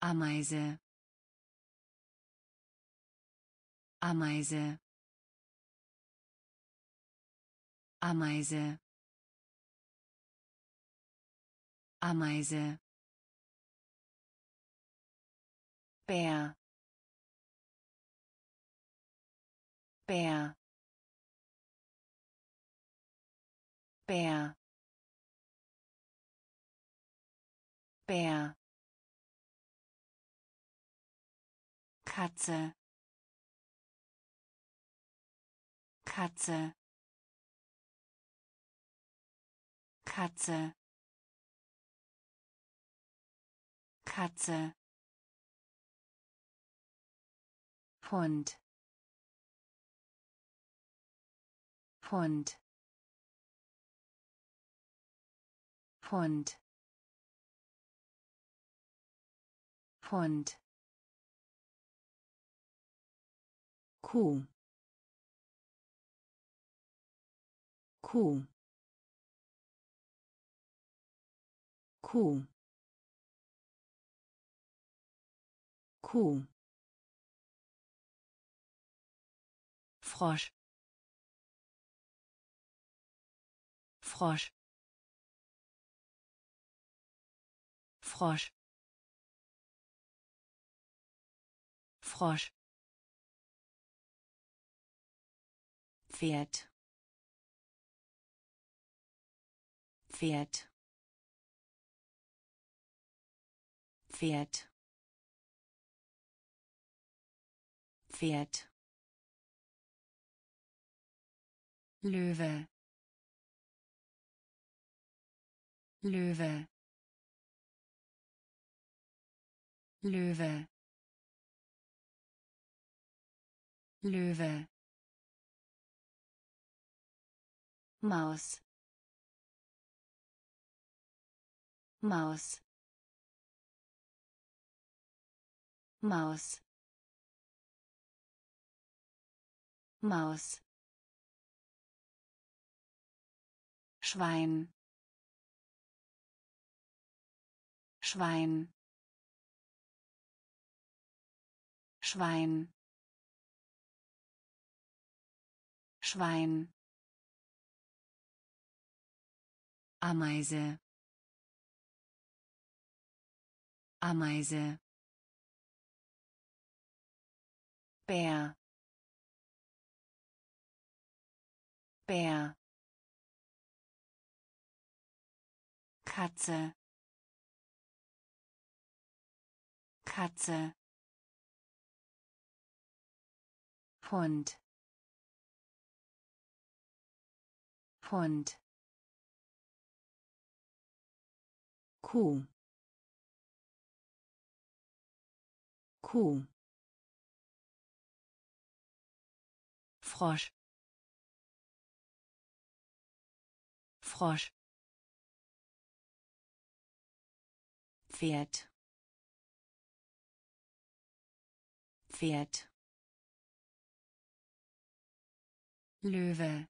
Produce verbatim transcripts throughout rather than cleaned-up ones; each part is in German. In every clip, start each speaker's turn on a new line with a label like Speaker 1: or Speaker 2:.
Speaker 1: Ameise, Ameise, Ameise, Ameise, Bär, Bär, Bär, Bär, Katze, Katze, Katze, Katze, Hund, Hund, Hund, Hund, Kuh, Kuh, Kuh, Kuh, Frosch, Frosch, Frosch, Frosch, Pferd, Pferd, Pferd, Pferd, Löwe, Löwe, Löwe, Löwe, Maus, Maus, Maus, Maus, Schwein, Schwein, Schwein, Schwein, Ameise, Ameise, Bär, Bär, Katze, Katze, Hund, Hund, Kuh, Kuh, Frosch, Frosch, Pferd, Pferd, Löwe,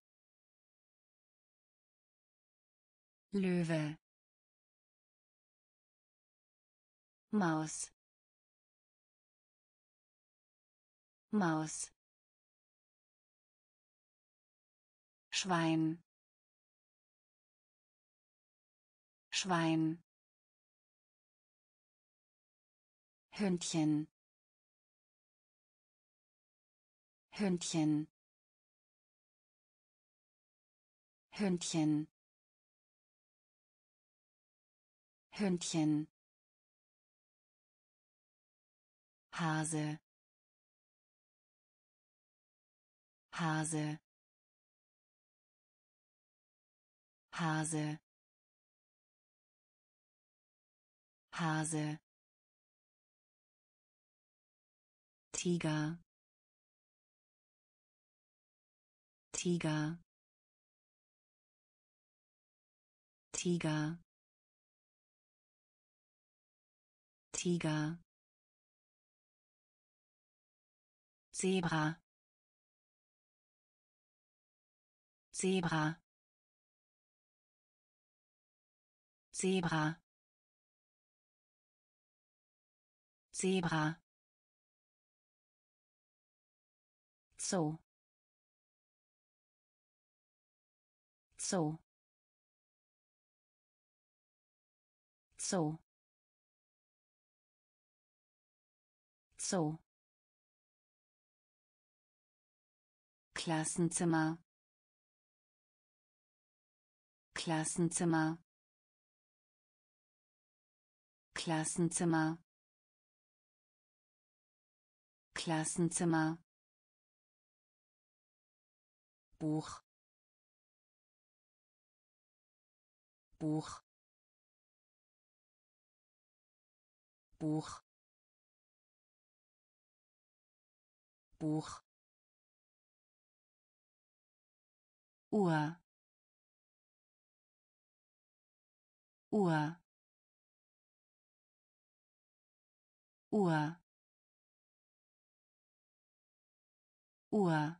Speaker 1: Löwe, Maus, Maus, Schwein, Schwein, Hündchen, Hündchen, Hündchen, Hündchen, Hase, Hase, Hase, Hase, Tiger, Tiger, Tiger, Tiger, Zebra, Zebra, Zebra, Zebra. Zoo. Zoo. Zoo. Zoo. Klassenzimmer. Klassenzimmer. Klassenzimmer. Klassenzimmer. Buch. Buch. Buch. Buch. Uhr. Uhr. Uhr. Uhr.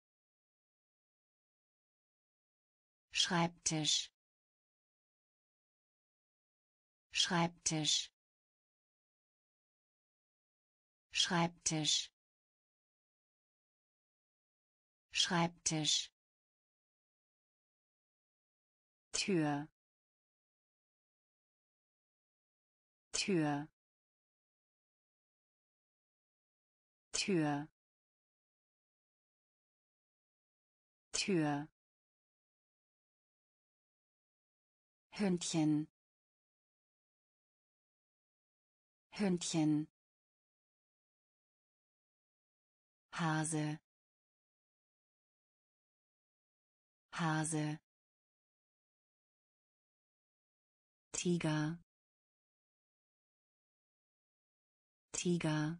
Speaker 1: Schreibtisch. Schreibtisch. Schreibtisch. Schreibtisch. Tür. Tür. Tür. Tür. Hündchen. Hündchen. Hase. Hase. Tiger. Tiger.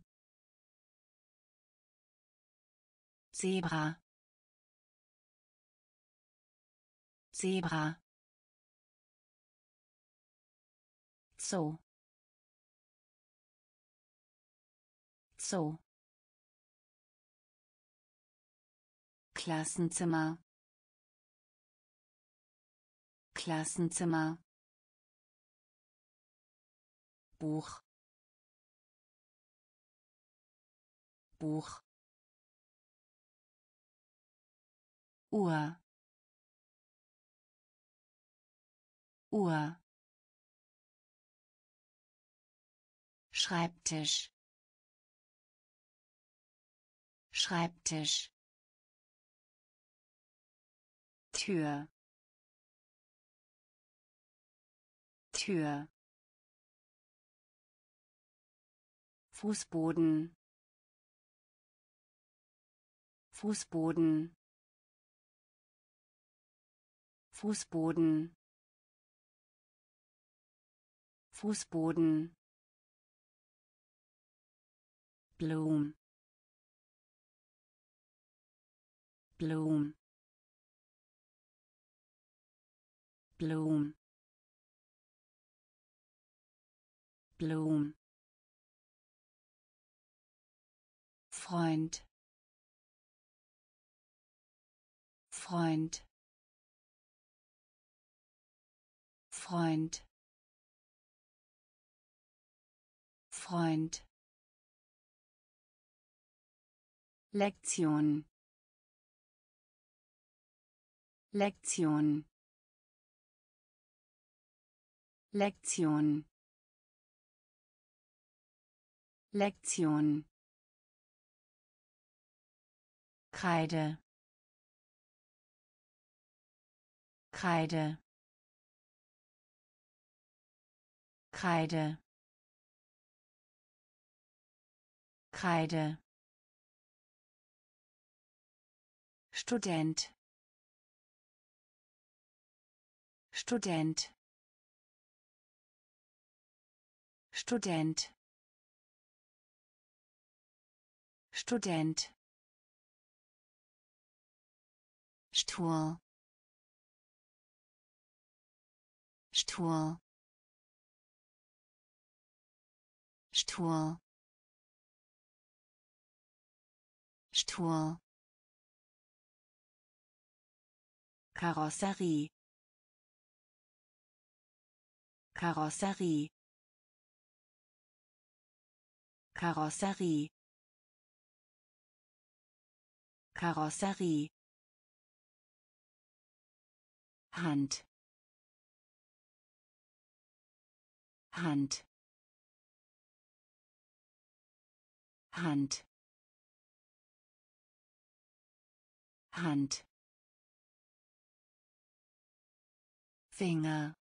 Speaker 1: Zebra. Zebra. Zoo. Zoo. Klassenzimmer. Klassenzimmer. Buch. Buch. Uhr. Uhr. Schreibtisch. Schreibtisch. Tür. Tür. Fußboden. Fußboden. Fußboden. Fußboden. Blum. Blum. Blum. Blum. Freund. Freund. Freund. Freund. Lektion. Lektion. Lektion. Lektion. Kreide. Kreide. Kreide. Kreide. Student. Student. Student. Student. Stuhl. Stuhl. Stuhl. Stuhl. Karosserie. Karosserie. Karosserie Karosserie Hand Hand Hand Hand Finger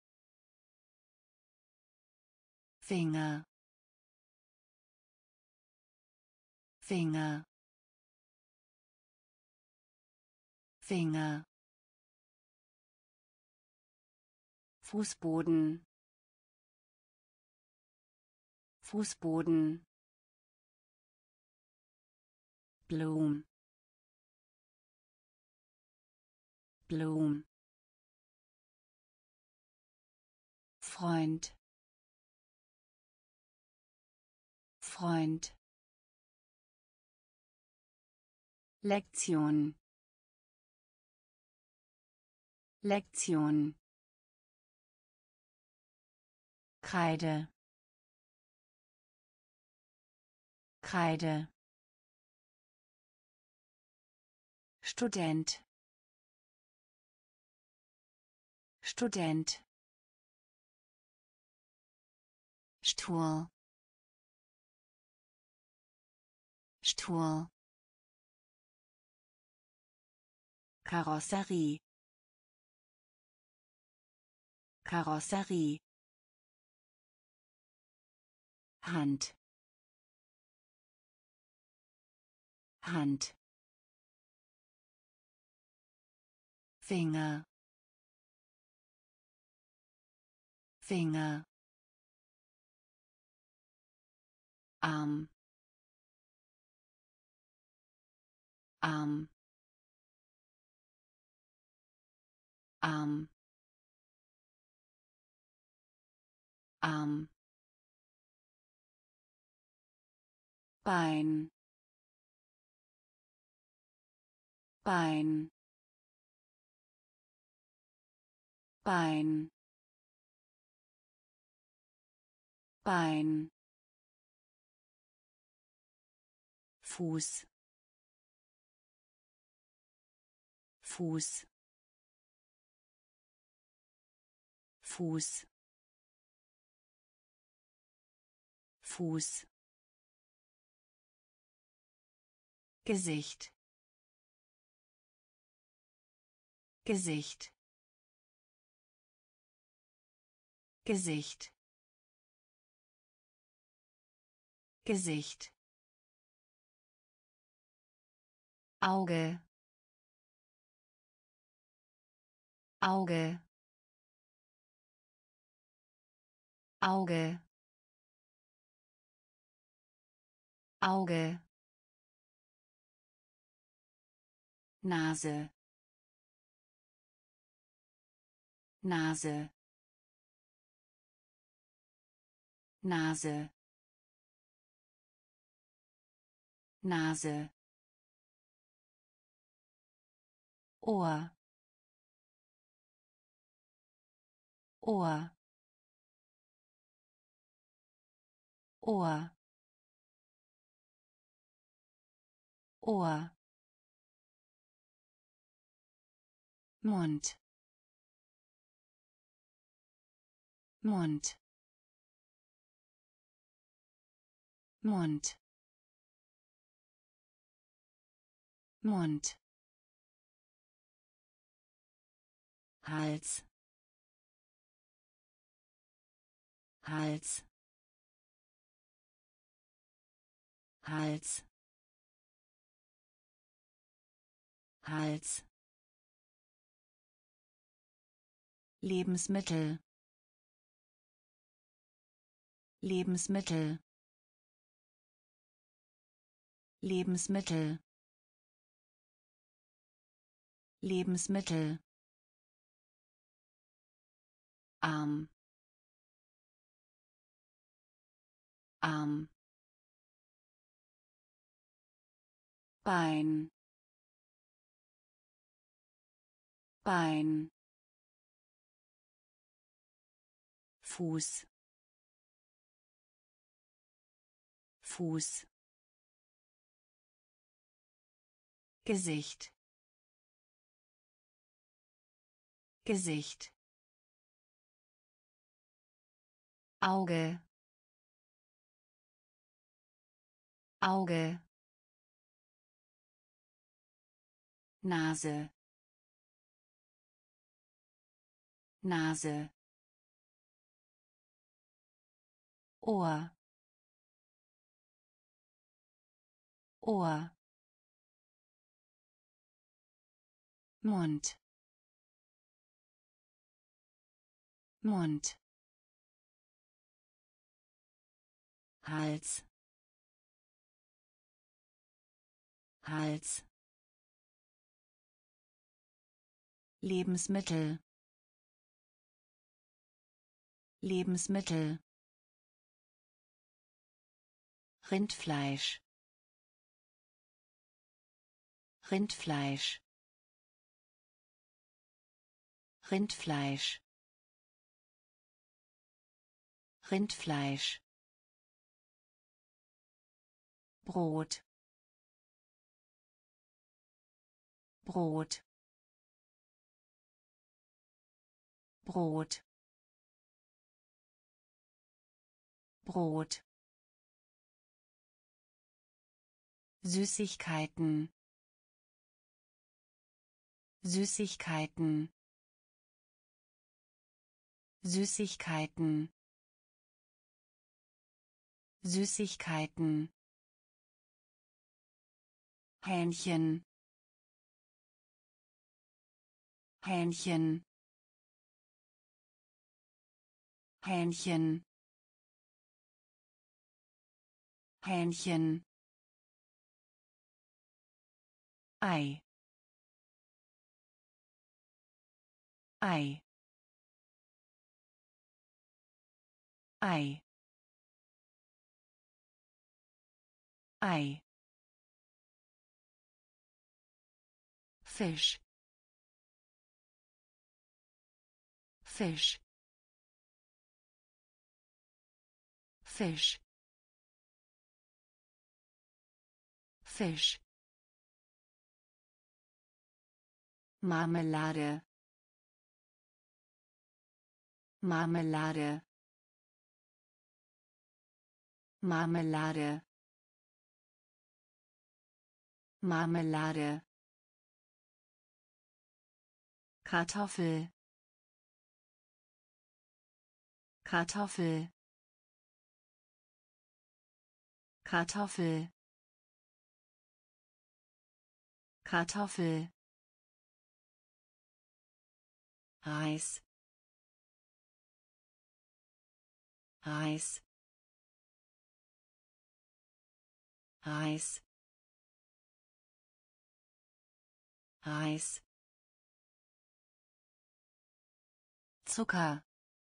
Speaker 1: Finger Finger Finger Fußboden Fußboden Bloom Bloom Freund Freund Lektion Lektion Kreide Kreide Student Student Stuhl Stuhl Karosserie Karosserie Hand Hand Finger Finger Arm Arm Arm Arm Bein Bein Bein Bein Fuß Fuß Fuß Fuß Gesicht Gesicht Gesicht Gesicht Auge Auge Auge Auge Nase Nase Nase Nase Ohr Ohr Ohr Ohr Mund Mund Mund Mund Hals Hals Hals Hals Lebensmittel Lebensmittel Lebensmittel Lebensmittel Arm Arm Bein Bein Fuß Fuß, Gesicht, Gesicht, Auge, Auge, Nase, Nase, Ohr, Ohr, Mund, Mund, Hals, Hals, Lebensmittel, Lebensmittel, Rindfleisch, Rindfleisch, Rindfleisch, Rindfleisch, Brot, Brot, Brot, Brot, Süßigkeiten, Süßigkeiten, Süßigkeiten, Süßigkeiten, Hähnchen, Hähnchen, Hähnchen, Hähnchen, Ei, Ei, Ei, Ei, Fisch, Fisch, Fisch, Fisch, Marmelade, Marmelade, Marmelade, Marmelade, Kartoffel, Kartoffel, Kartoffel, Kartoffel, Reis, Reis, Reis, Reis, Zucker,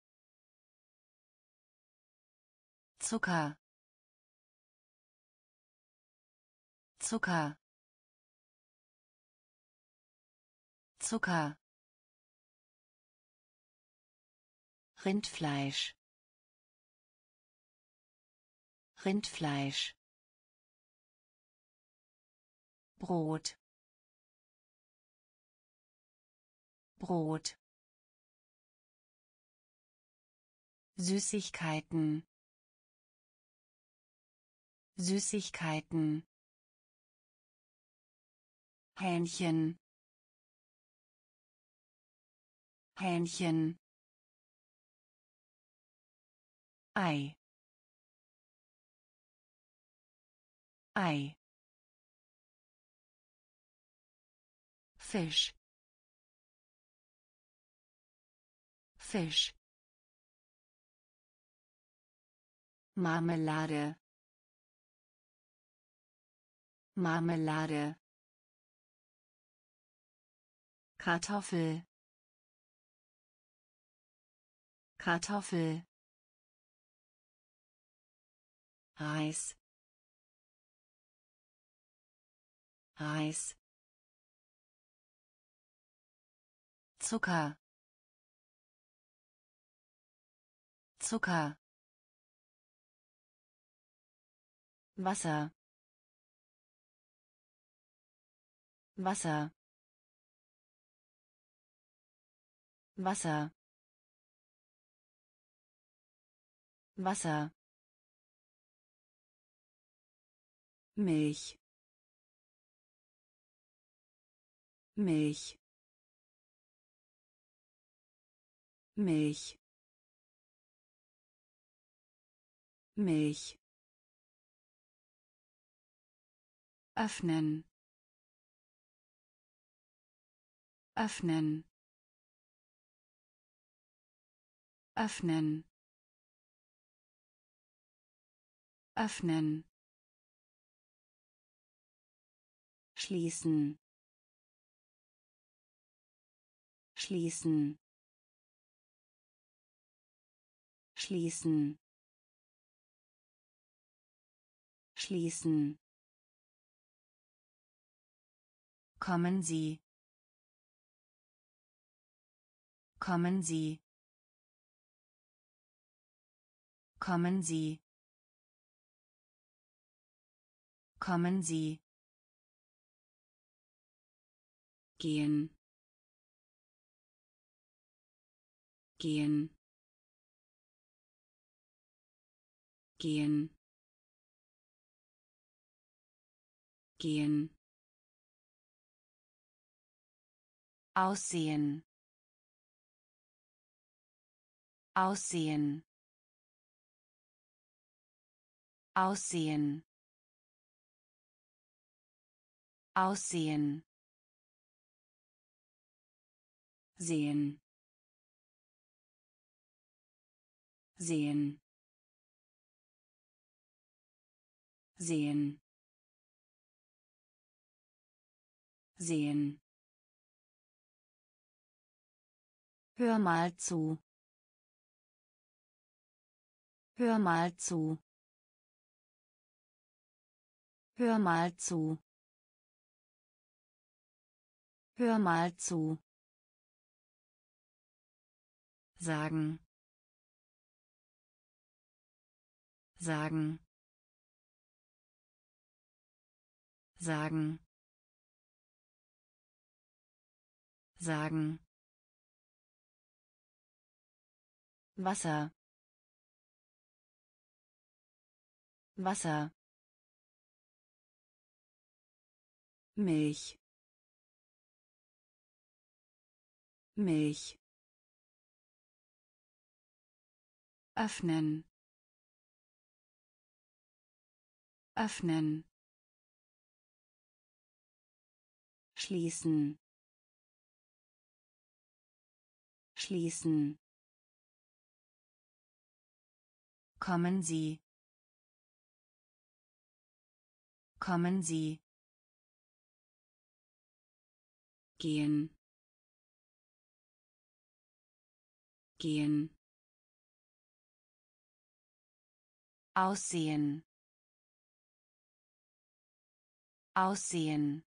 Speaker 1: Zucker, Zucker, Zucker, Rindfleisch, Rindfleisch, Brot, Brot, Süßigkeiten, Süßigkeiten, Hähnchen, Hähnchen, Ei, Ei, Fisch, Fisch, Marmelade, Marmelade, Kartoffel, Kartoffel, Reis, Reis, Zucker, Zucker, Wasser, Wasser, Wasser, Wasser, Milch, Milch, Milch, Milch, öffnen, öffnen, öffnen, öffnen, schließen, schließen, schließen, schließen. Kommen Sie, kommen Sie, kommen Sie, kommen Sie, gehen, gehen, gehen, gehen, aussehen, aussehen, aussehen, aussehen, sehen, sehen, sehen, sehen. Hör mal zu, hör mal zu, hör mal zu, hör mal zu. Sagen, sagen, sagen, sagen. Wasser, Wasser, Milch, Milch, öffnen, öffnen, schließen, schließen. Kommen Sie, kommen Sie, gehen, gehen, aussehen, aussehen,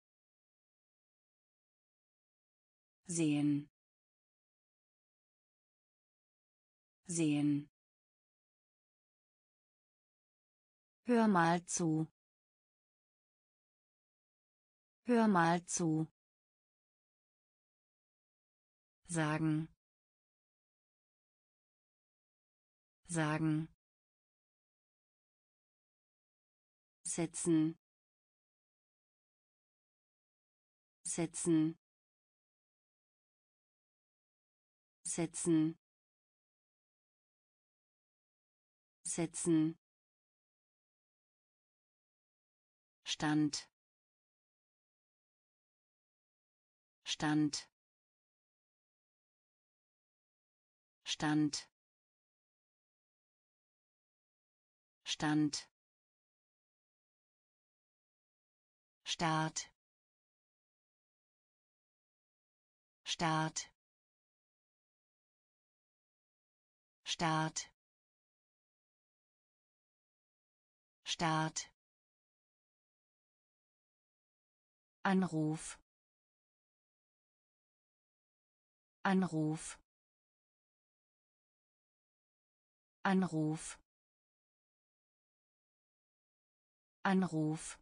Speaker 1: sehen, sehen. Hör mal zu, hör mal zu. Sagen, sagen. Setzen, setzen, setzen, setzen. Stand, Stand, Stand, Stand. Start, Start, Start, Start. Anruf, Anruf, Anruf. Anruf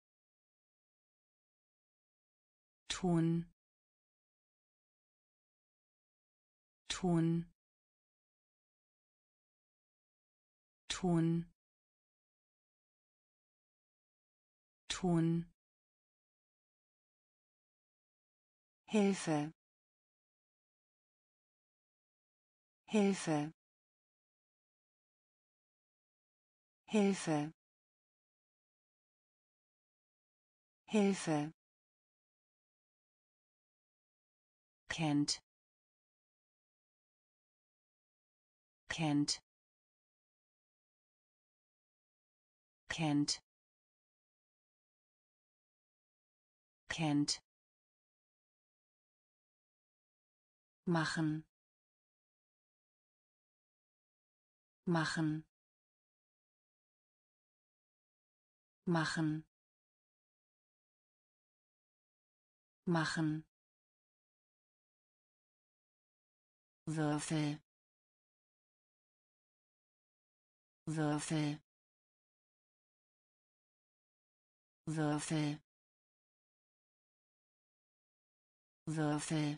Speaker 1: tun tun tun tun Hilfe Hilfe Hilfe Hilfe kennt kennt kennt kennt machen machen machen machen Würfel Würfel Würfel Würfel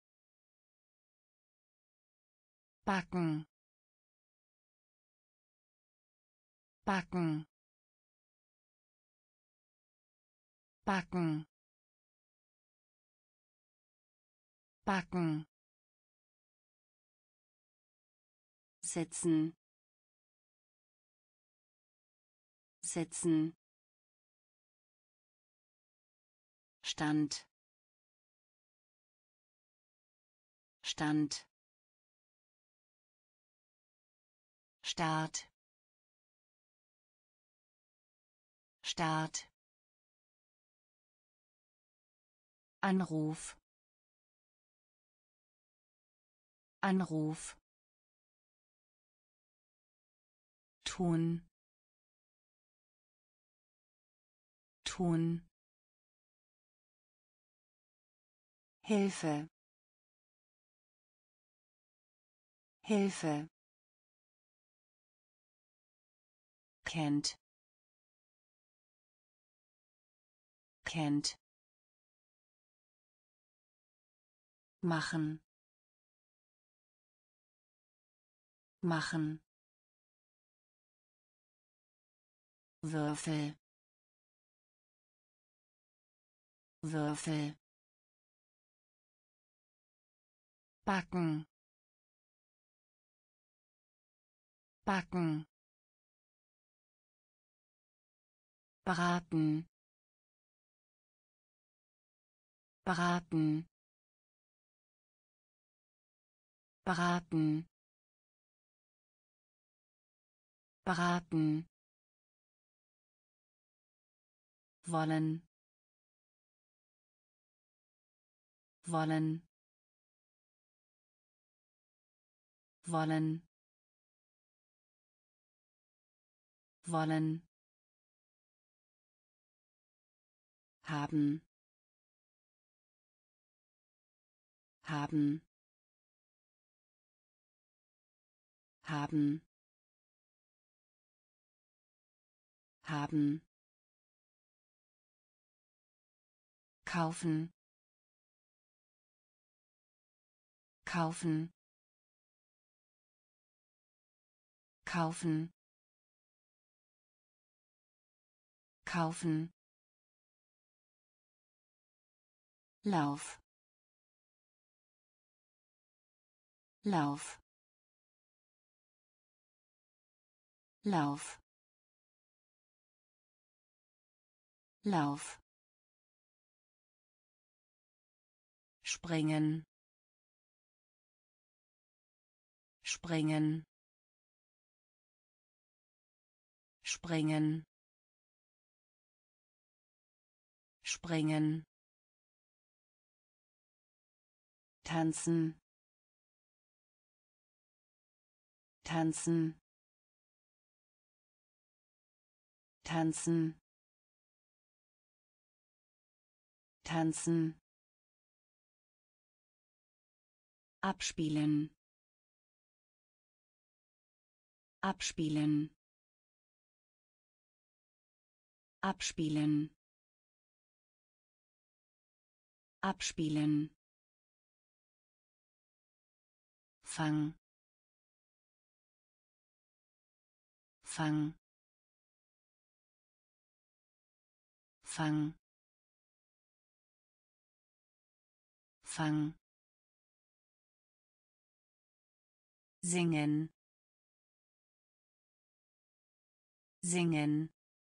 Speaker 1: backen backen backen backen setzen setzen Stand Stand Start Start Anruf Anruf tun tun Hilfe Hilfe kennt kennt machen machen Würfel Würfel backen backen braten braten braten braten wollen wollen wollen wollen haben haben haben haben kaufen kaufen kaufen kaufen Lauf Lauf Lauf Lauf springen springen springen springen tanzen tanzen tanzen tanzen abspielen abspielen abspielen abspielen Fang Fang Fang Fang singen singen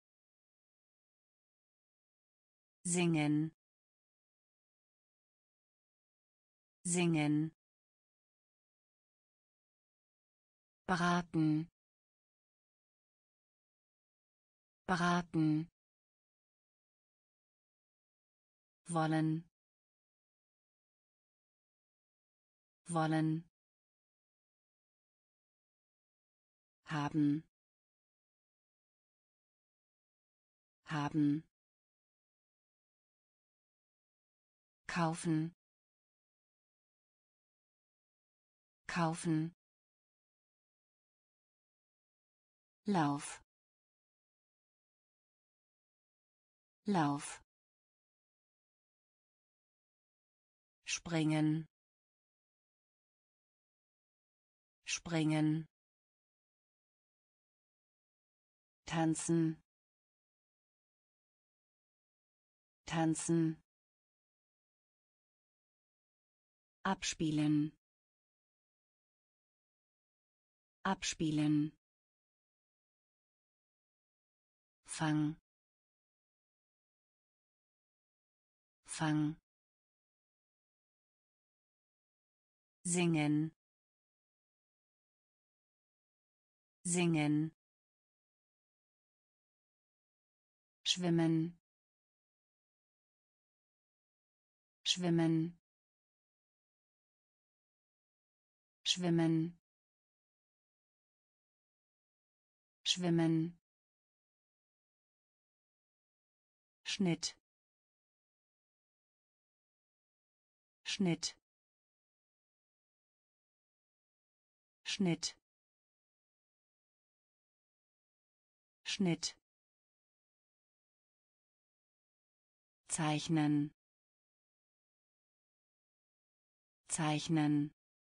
Speaker 1: singen singen beraten beraten wollen wollen haben haben kaufen kaufen Lauf Lauf springen springen tanzen tanzen abspielen abspielen Fang Fang singen singen schwimmen schwimmen schwimmen schwimmen Schnitt Schnitt Schnitt Schnitt zeichnen zeichnen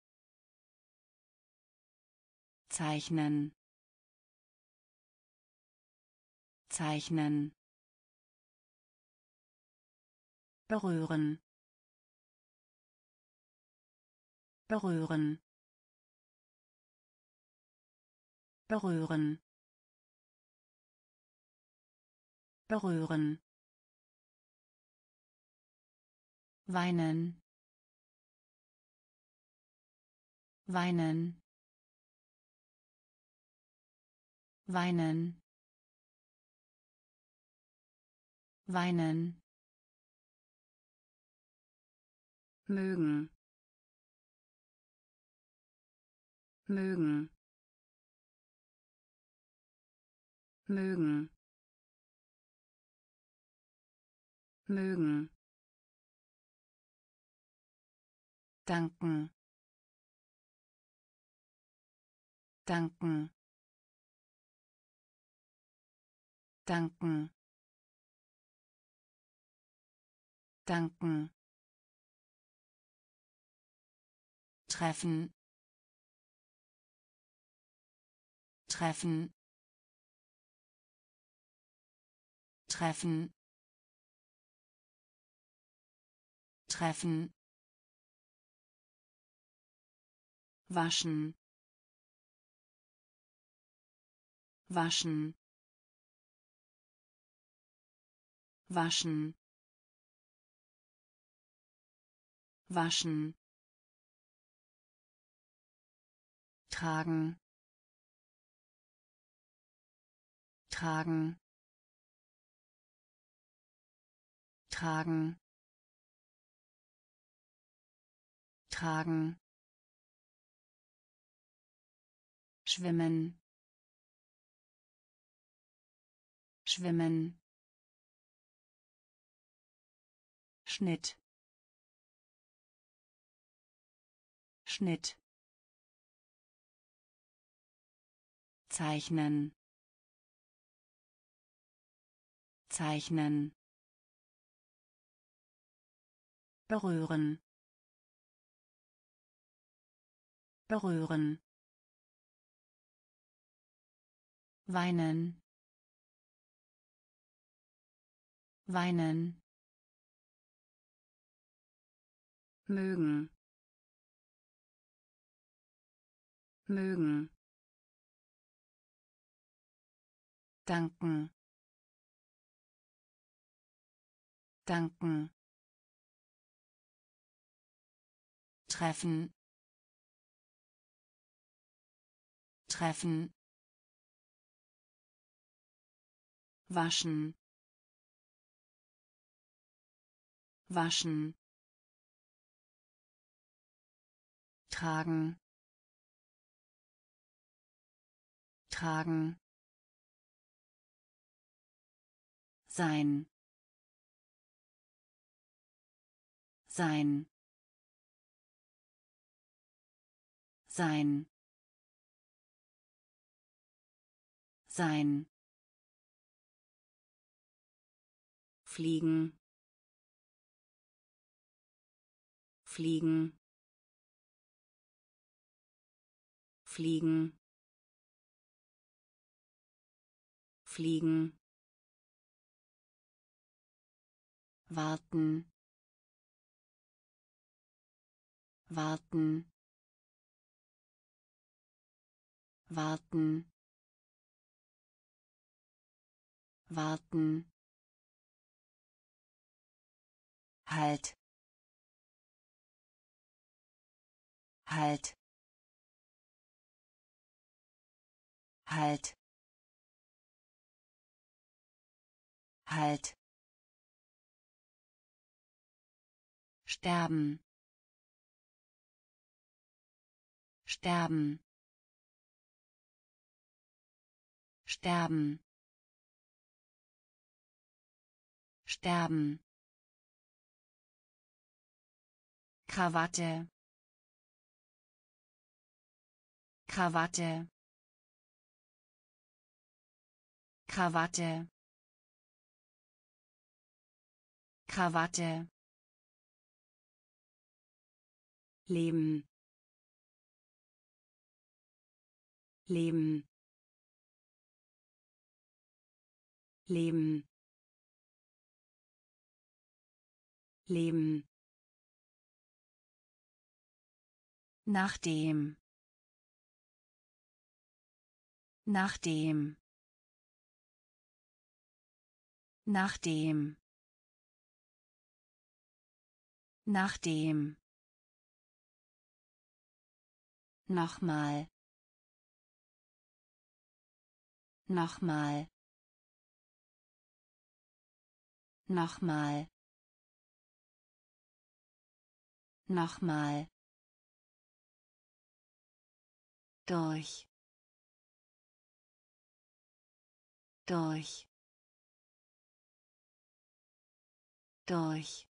Speaker 1: zeichnen zeichnen berühren berühren berühren berühren weinen weinen weinen weinen mögen mögen mögen mögen danken danken danken danken treffen treffen treffen treffen waschen waschen waschen waschen tragen tragen tragen tragen schwimmen schwimmen Schnitt Schnitt zeichnen zeichnen, berühren, berühren, weinen, weinen, mögen, mögen, danken, danken, treffen, treffen, waschen, waschen, tragen, tragen, sein, sein, sein, sein, fliegen, fliegen, fliegen, fliegen, warten, warten, warten, warten, halt, halt, halt, halt, sterben, sterben, sterben, sterben, Krawatte, Krawatte, Krawatte, Krawatte, leben, leben, leben, leben, nachdem, nachdem, nachdem, nachdem, nochmal, nochmal, nochmal, nochmal, durch, durch, durch,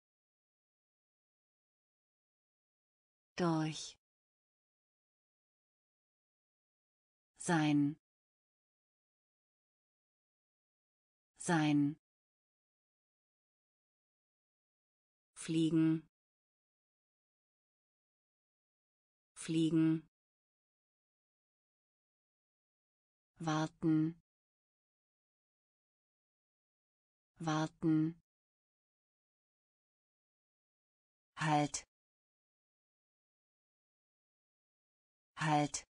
Speaker 1: durch, sein, sein, fliegen, fliegen, warten, warten, halt, halt,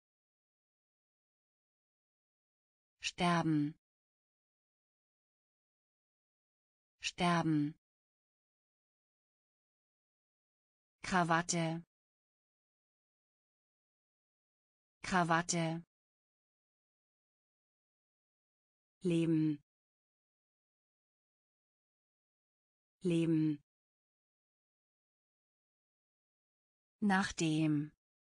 Speaker 1: sterben, sterben, Krawatte, Krawatte, leben, leben, nachdem,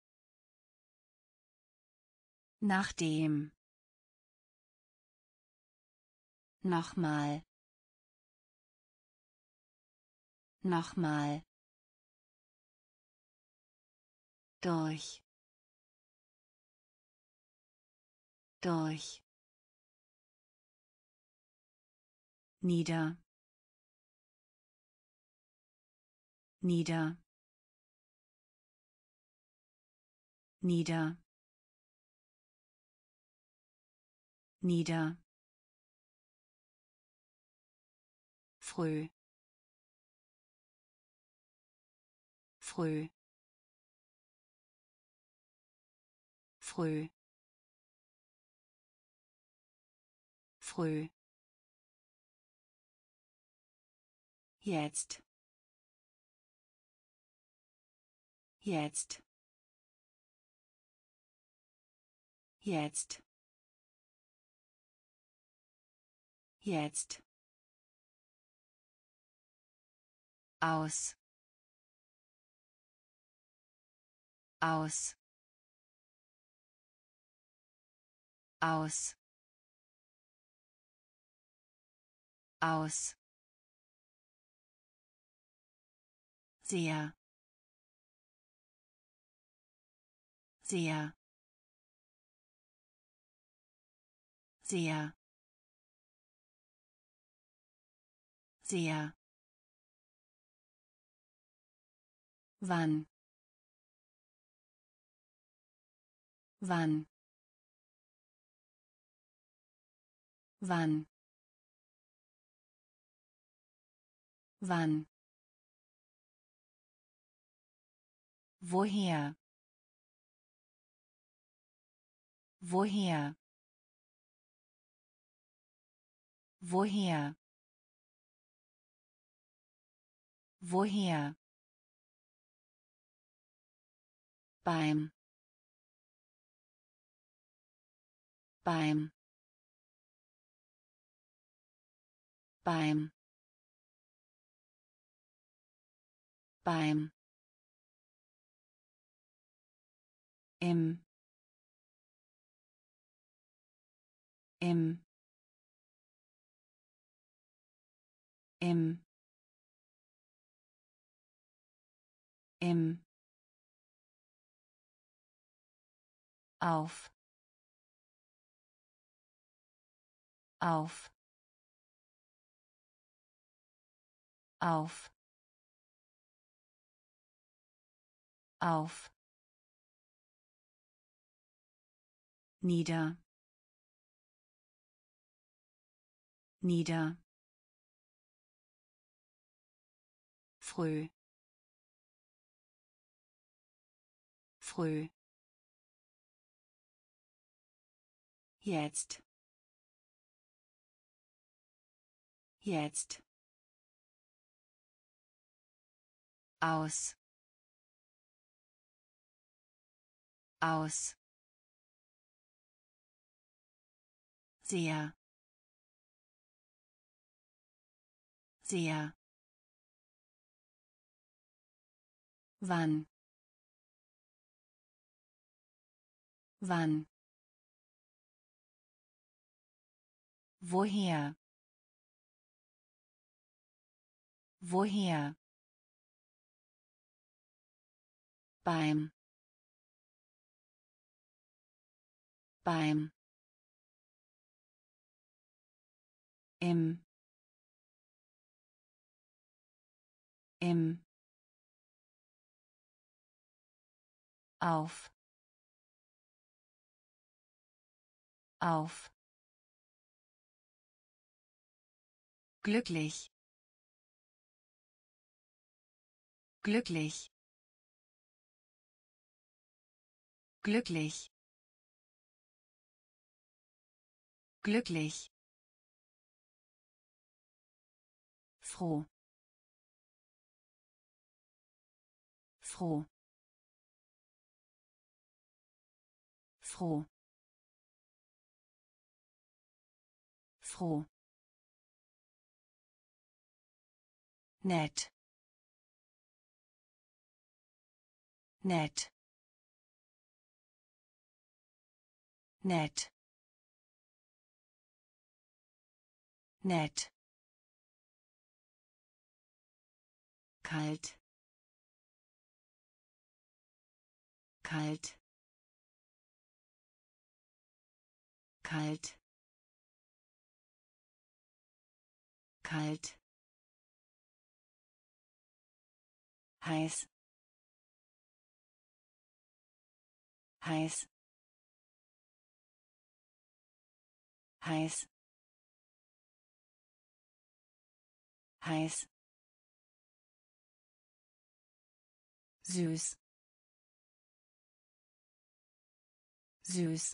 Speaker 1: nachdem, nochmal, nochmal, durch, durch, nieder, nieder, nieder, nieder, früh, früh, früh, früh, jetzt, jetzt, jetzt, jetzt, aus, aus, aus, aus, sehr, sehr, sehr, sehr, wann, wann, wann, wann, woher, woher, woher, woher, beim, beim, beim, beim, im, im, im, im, auf, auf, auf, auf, nieder, nieder, früh, früh, jetzt, jetzt, aus, aus, sehr, sehr, wann, wann, woher, woher, beim, beim, im, im, auf, auf, glücklich, glücklich, glücklich, glücklich, froh, froh, froh, froh, nett, nett, nett, nett, kalt, kalt, kalt, kalt, heiß, heiß, heiß, heiß, süß, süß,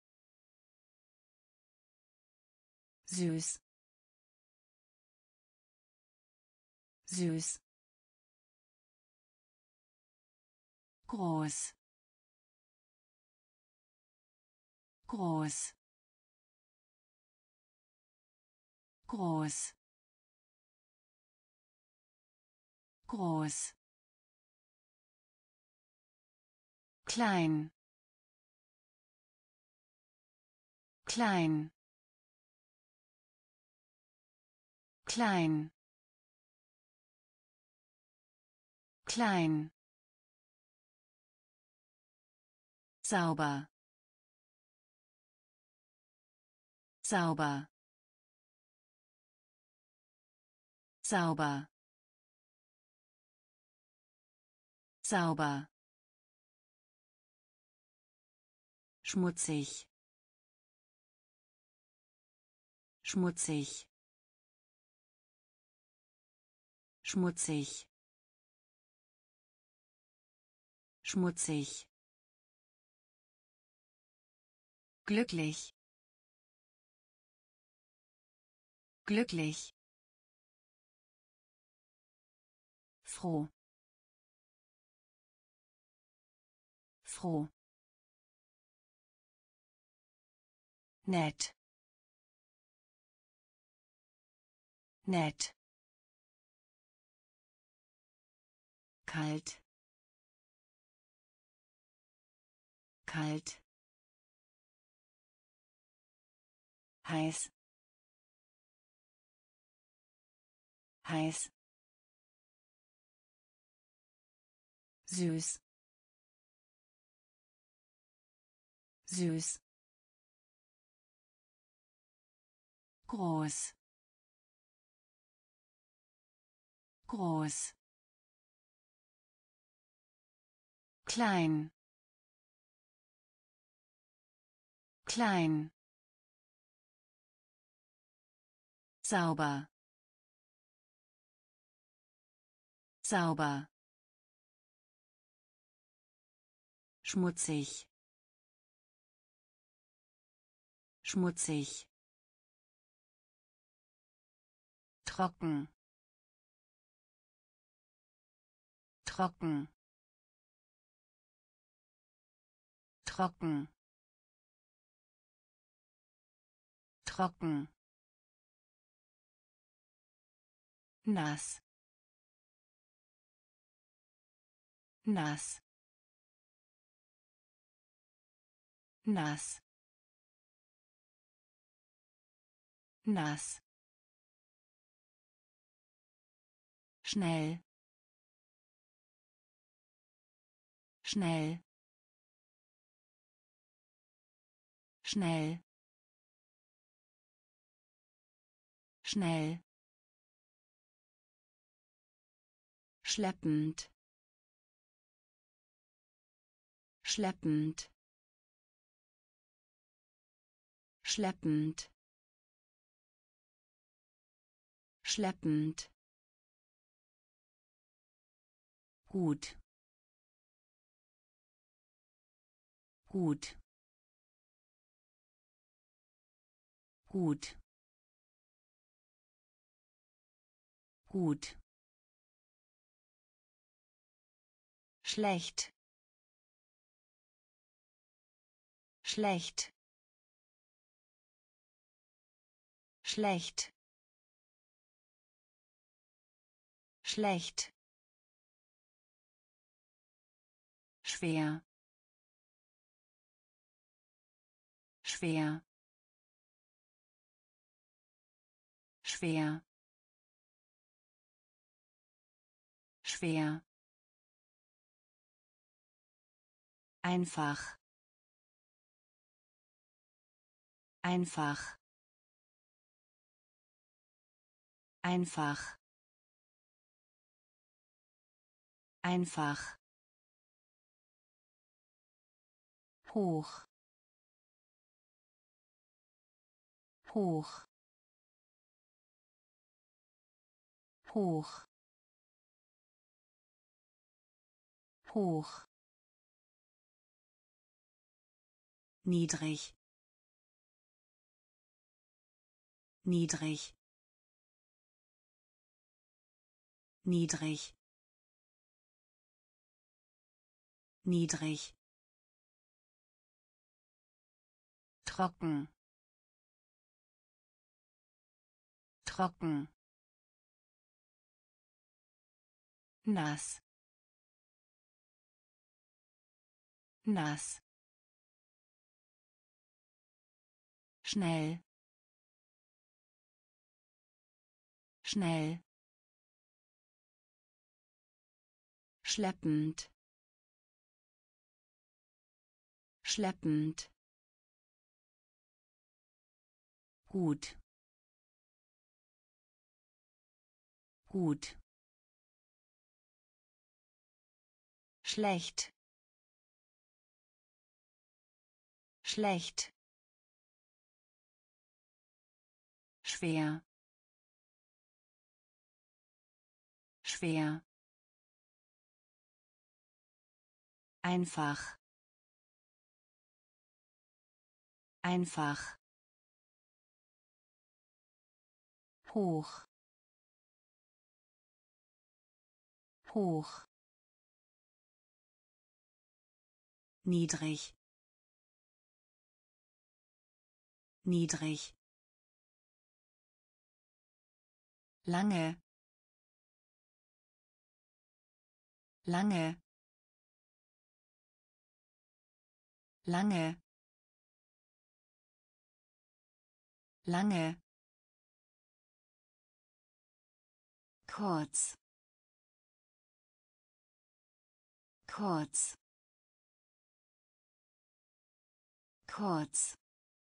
Speaker 1: süß, süß, groß, groß, groß, groß, klein, klein, klein, klein, sauber, sauber, sauber, sauber, schmutzig, schmutzig, schmutzig, schmutzig, glücklich, glücklich, froh, froh, nett, nett, kalt, kalt, heiß, heiß, süß, süß, groß, groß, klein, klein, sauber, sauber, schmutzig, schmutzig, trocken, trocken, trocken, trocken, nass, nass, nass, nass, schnell, schnell, schnell, schnell, schleppend, schleppend, schleppend, schleppend, gut, gut, gut, gut, schlecht, schlecht, schlecht, schlecht, schwer, schwer, schwer, schwer, einfach, einfach, Einfach. Einfach. Hoch. Hoch. Hoch. Hoch. Niedrig. Niedrig. Niedrig. Niedrig. Trocken. Trocken. Nass. Nass. Schnell. Schnell. Schleppend. Schleppend. Gut. Gut. Schlecht. Schlecht. Schwer. Schwer. Einfach. Einfach. Hoch. Hoch. Niedrig. Niedrig. Lange. Lange. Lange. Lange. Kurz. Kurz. Kurz.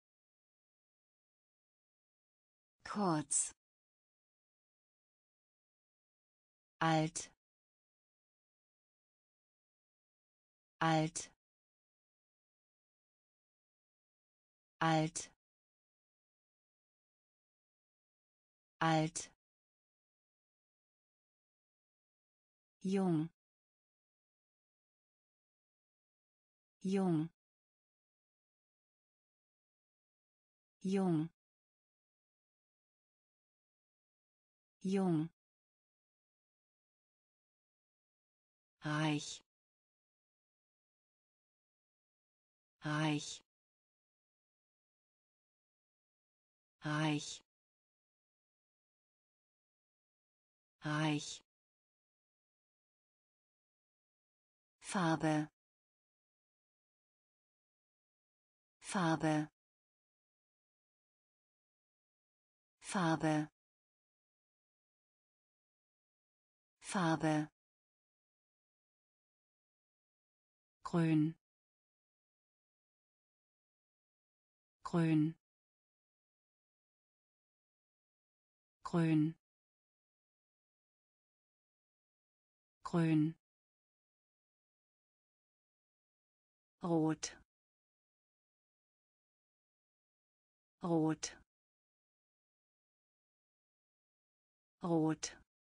Speaker 1: Kurz. Alt. Alt. Alt. Alt. Jung. Jung. Jung. Jung. Reich. Reich. Reich. Reich. Farbe. Farbe. Farbe. Farbe. Grün. Grün. Grün. Grün. Rot. Rot. Rot.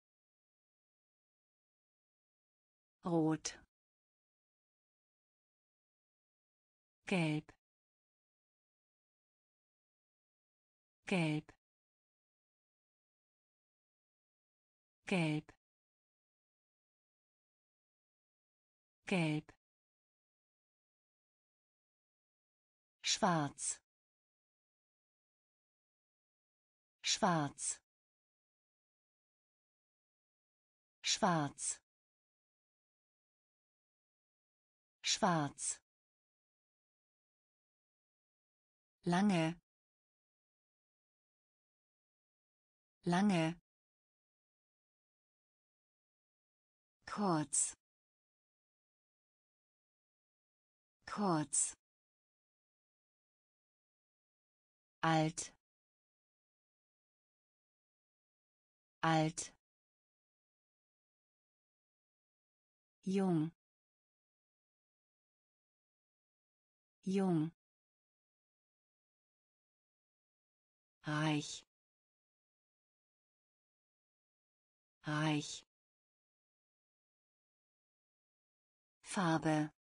Speaker 1: Rot. Gelb. Gelb. Gelb. Gelb. Schwarz. Schwarz. Schwarz. Schwarz. Lange. Lange. Kurz. Kurz. Alt. alt, jung, jung, reich, reich, Farbe,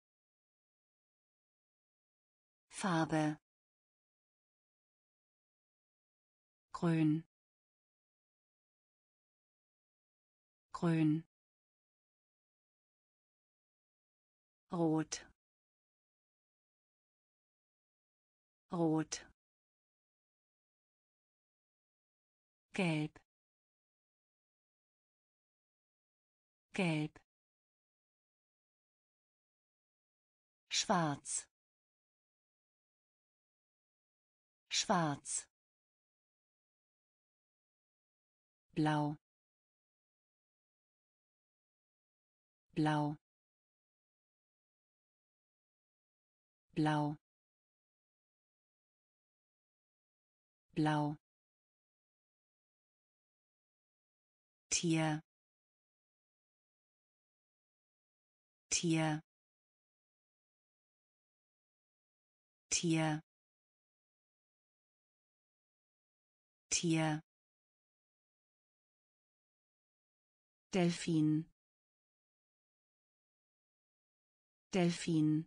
Speaker 1: Farbe, grün, grün, rot, rot, gelb, gelb, schwarz, schwarz, blau, blau, blau, blau, Tier, Tier, Tier, Tier, Delfin, Delfin,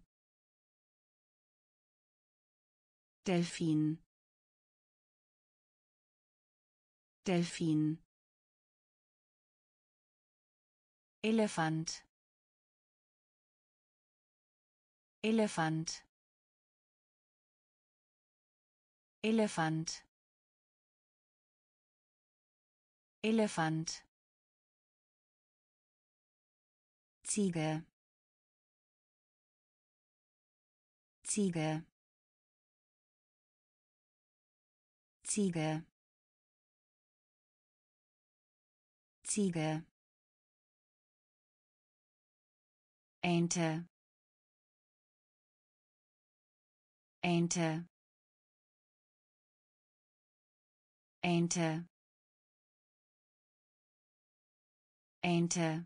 Speaker 1: Delfin, Delfin, Elefant, Elefant, Elefant, Elefant, Ziege, Ziege, Ziege, Ziege, Ente, Ente, Ente, Ente,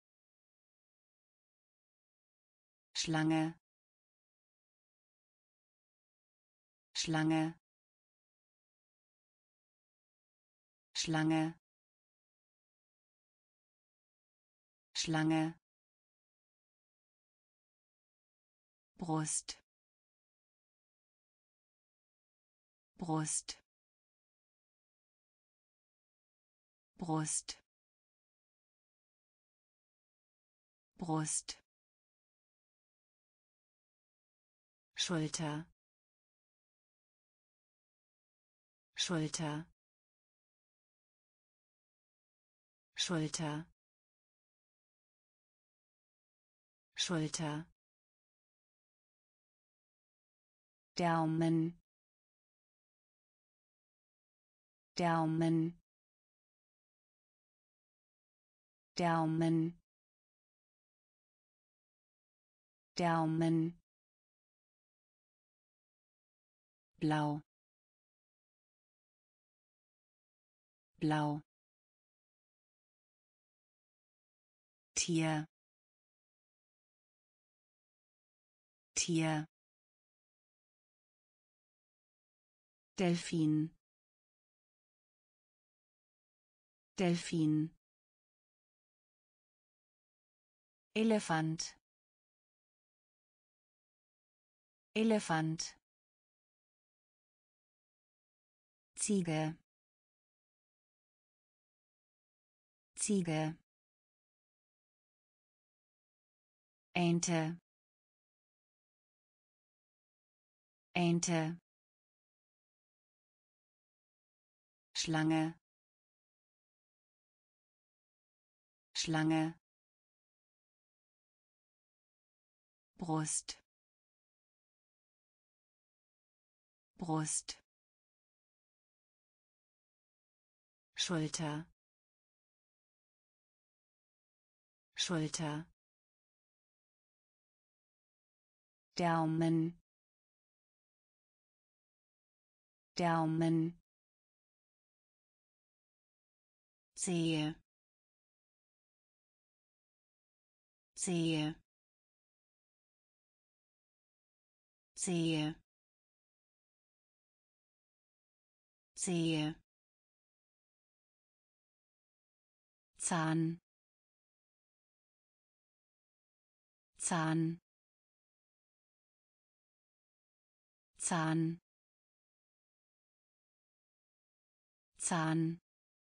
Speaker 1: Schlange, Schlange, Schlange, Schlange, Brust, Brust, Brust, Brust, Schulter, Schulter, Schulter, Schulter, Daumen, Daumen, Daumen, Daumen, blau, blau, Tier, Tier, Delfin, Delfin, Elefant, Elefant, Ziege, Ziege, Ente, Ente, Schlange, Schlange, Brust, Brust, Schulter, Schulter, Daumen, Daumen, Zehe, Zehe, Zehe, Zehe, Zahn, Zahn, Zahn, Zahn,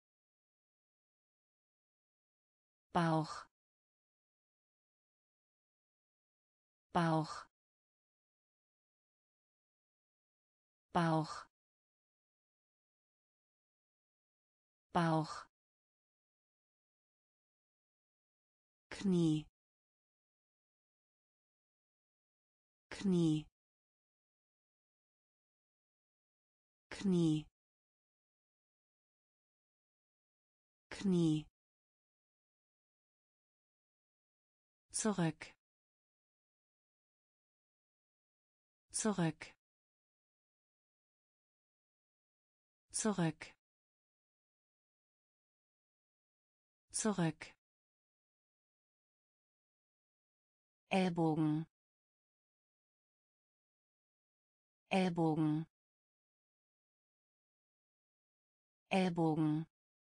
Speaker 1: Bauch, Bauch, Bauch, Bauch, Knie, Knie, Knie, Knie, zurück, zurück, zurück, zurück, Ellbogen, Ellbogen, Ellbogen,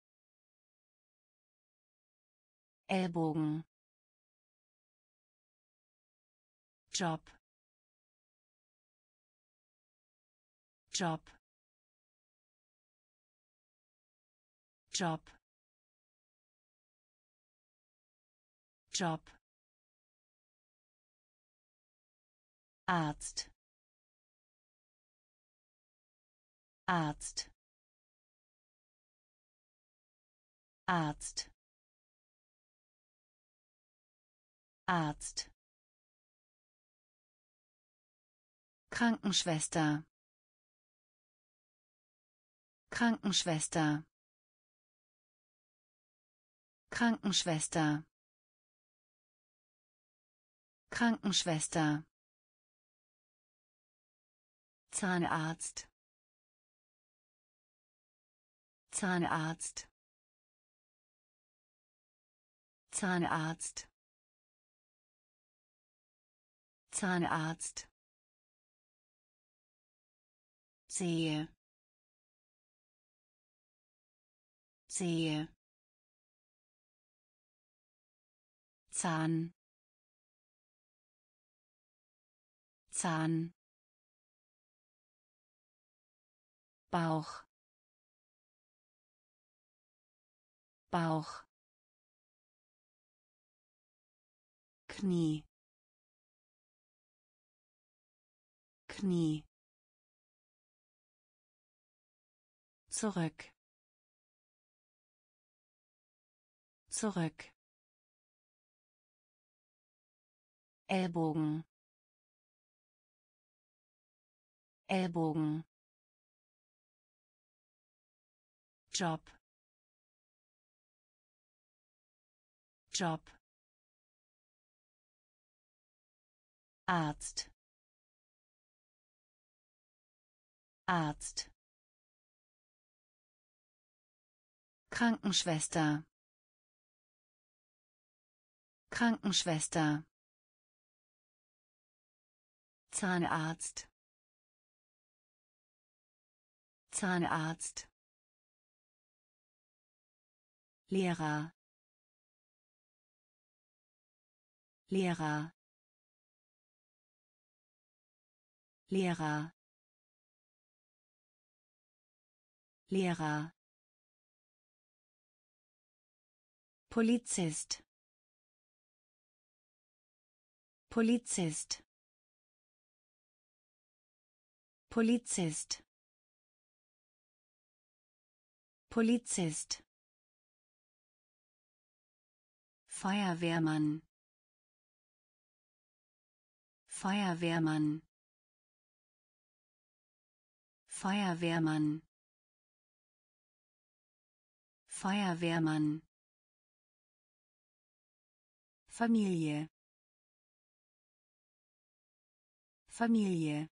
Speaker 1: Ellbogen, Job, Job, Job, Job, Arzt, Arzt, Arzt, Arzt, Krankenschwester, Krankenschwester, Krankenschwester, Krankenschwester, Zahnarzt, Zahnarzt, Zahnarzt, Zahnarzt, Zehe, Zehe, Zahn, Zahn, Bauch, Bauch, Knie, Knie, zurück, zurück, Ellbogen, Ellbogen, Job, Job, Arzt, Arzt, Krankenschwester, Krankenschwester, Zahnarzt, Zahnarzt, Lehrer, Lehrer, Lehrer, Lehrer, Polizist, Polizist, Polizist, Polizist, Feuerwehrmann, Feuerwehrmann, Feuerwehrmann, Feuerwehrmann, Familie, Familie,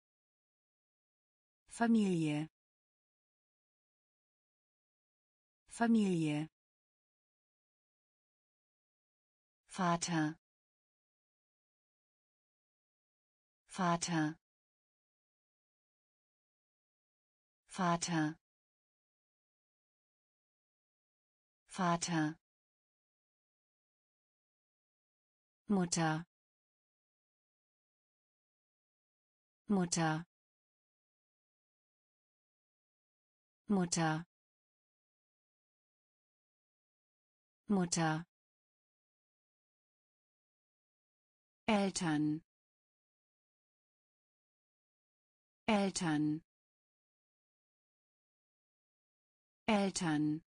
Speaker 1: Familie, Familie. Vater. Vater. Vater. Vater. Mutter. Mutter. Mutter. Mutter. Eltern. Eltern. Eltern.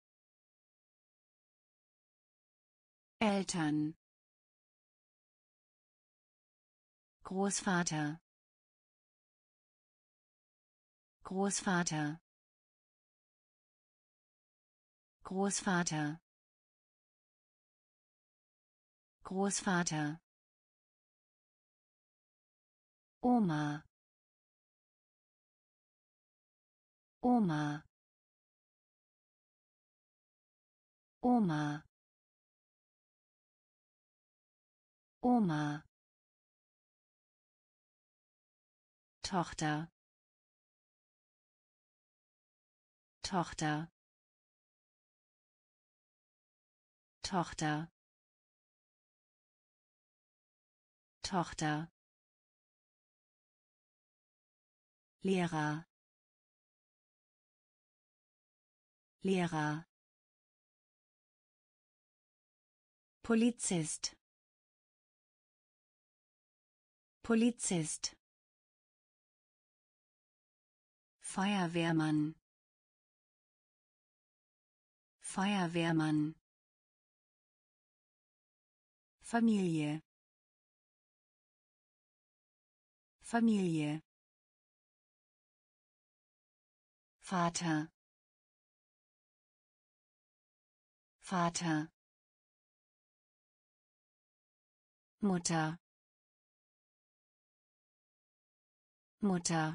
Speaker 1: Eltern. Großvater. Großvater. Großvater. Großvater. Oma. Oma. Oma. Oma. Tochter. Tochter. Tochter. Tochter. Lehrer. Lehrer. Polizist. Polizist. Feuerwehrmann. Feuerwehrmann. Familie. Familie. Vater. Vater. Mutter. Mutter.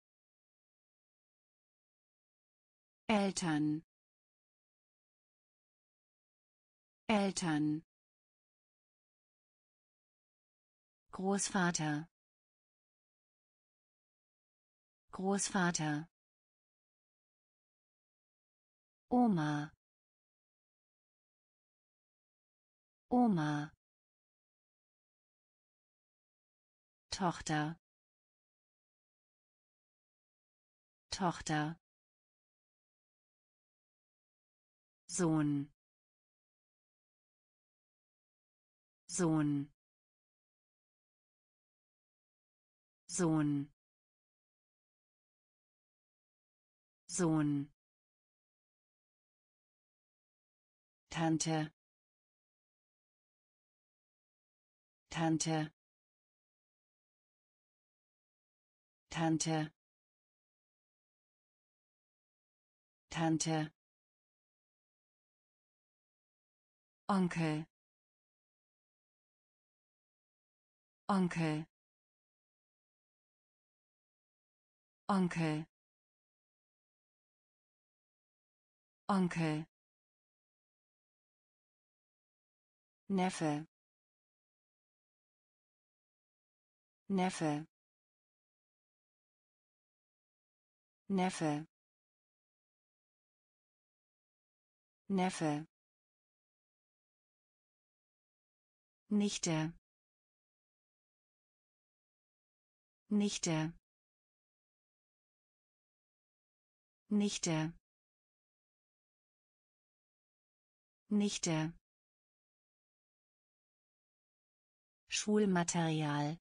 Speaker 1: Eltern. Eltern. Großvater. Großvater. Oma. Oma. Tochter. Tochter. Sohn. Sohn. Sohn. Sohn. Tante. Tante. Tante. Tante. Onkel. Onkel. Onkel. Onkel. Neffe. Neffe. Neffe. Neffe. Nichte. Nichte. Nichte. Nichte. Schulmaterial.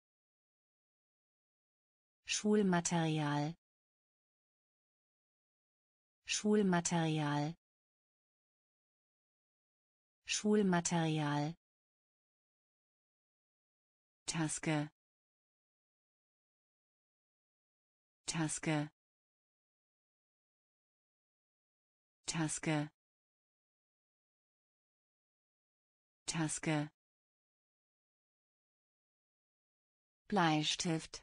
Speaker 1: Schulmaterial. Schulmaterial. Schulmaterial. Taske. Taske. Taske. Taske. Bleistift.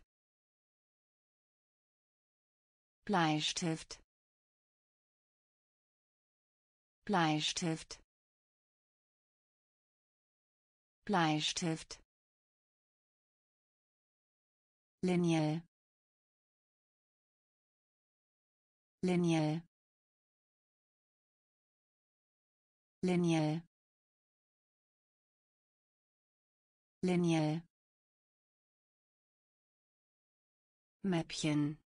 Speaker 1: Bleistift. Bleistift Bleistift Linie Linie Linie Linie Mäppchen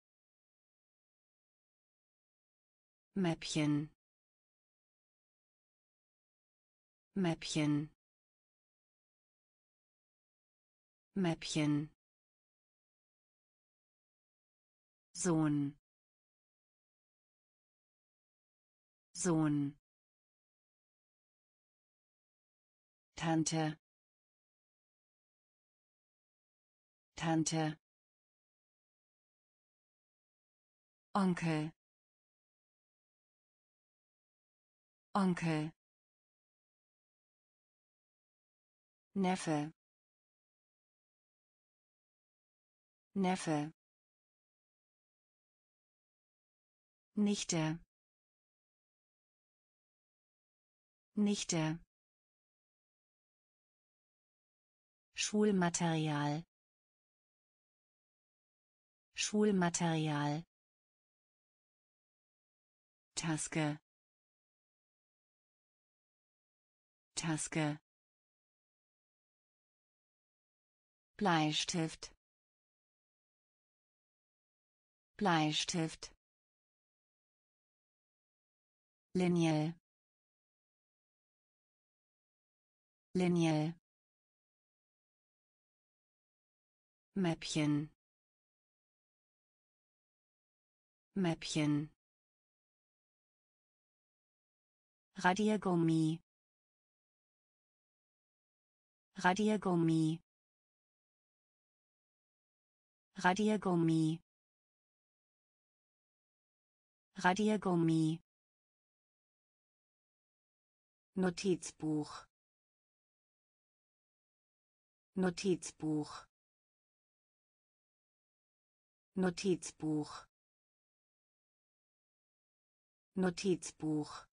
Speaker 1: Mäppchen Mäppchen Mäppchen Sohn Sohn Tante Tante Onkel Onkel Neffe Neffe Nichte Nichte Schulmaterial Schulmaterial Taske Taske Bleistift Bleistift Linie Linie Mäppchen Mäppchen Radiergummi Radiergummi Radiergummi Radiergummi Notizbuch Notizbuch Notizbuch Notizbuch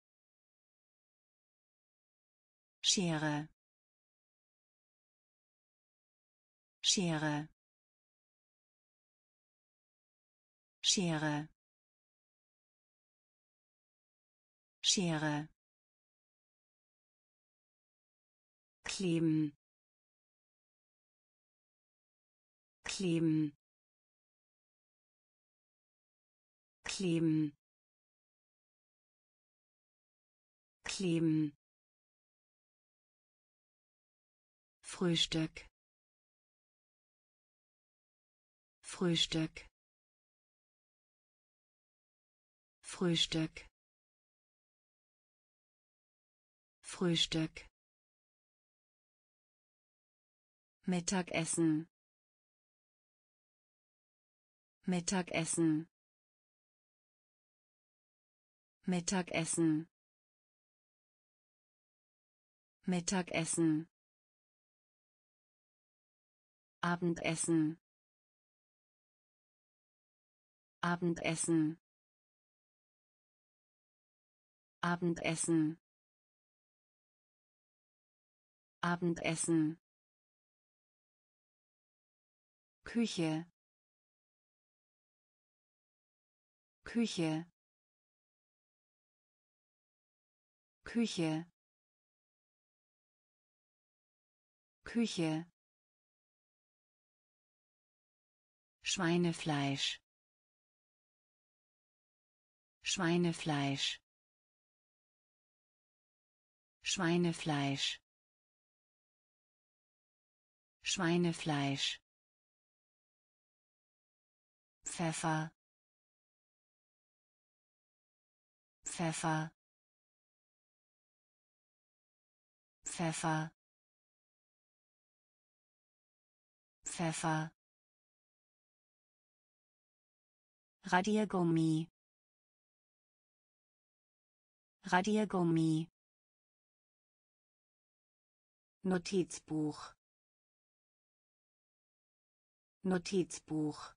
Speaker 1: Schere Schere Schere Schere kleben kleben kleben kleben Frühstück Frühstück Frühstück Frühstück Mittagessen Mittagessen Mittagessen Mittagessen Abendessen Abendessen Abendessen Abendessen Küche Küche Küche Küche Schweinefleisch Schweinefleisch Schweinefleisch Schweinefleisch Pfeffer Pfeffer Pfeffer Pfeffer Radiergummi Radiergummi Notizbuch Notizbuch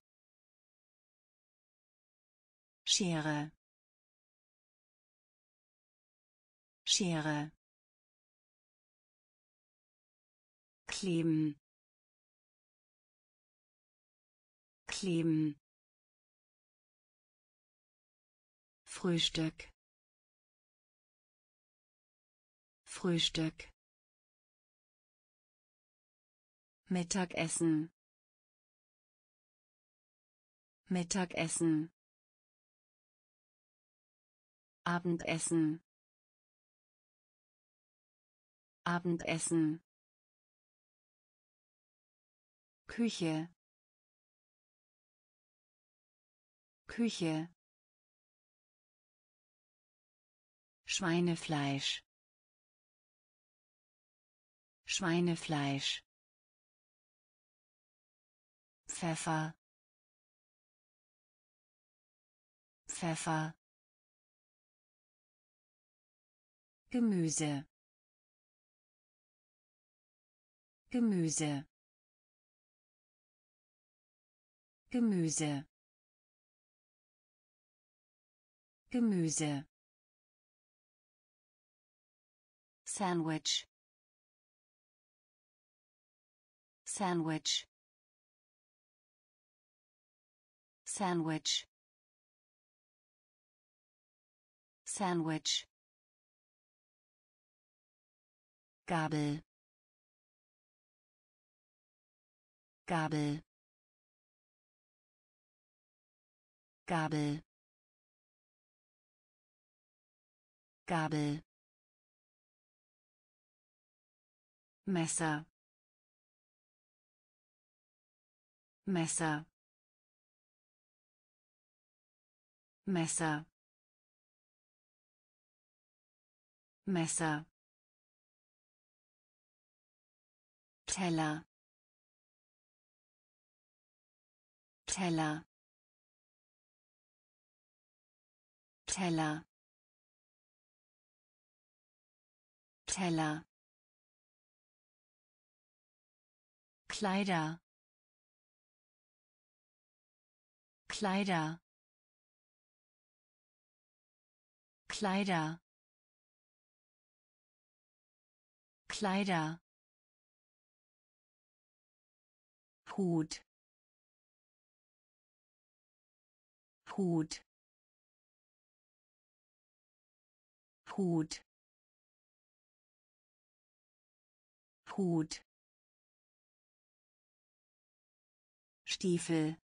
Speaker 1: Schere Schere. Kleben. Kleben. Frühstück. Frühstück. Mittagessen. Mittagessen. Abendessen. Abendessen. Küche. Küche. Schweinefleisch. Schweinefleisch. Pfeffer. Pfeffer. Gemüse. Gemüse. Gemüse. Gemüse. Sandwich. Sandwich. Sandwich. Sandwich. Gabel. Gabel. Gabel. Gabel. Messer. Messer. Messer. Messer. Teller. Teller. Teller. Teller. Kleider. Kleider. Kleider. Kleider. Hut. Hut. Hut. Hut. Stiefel.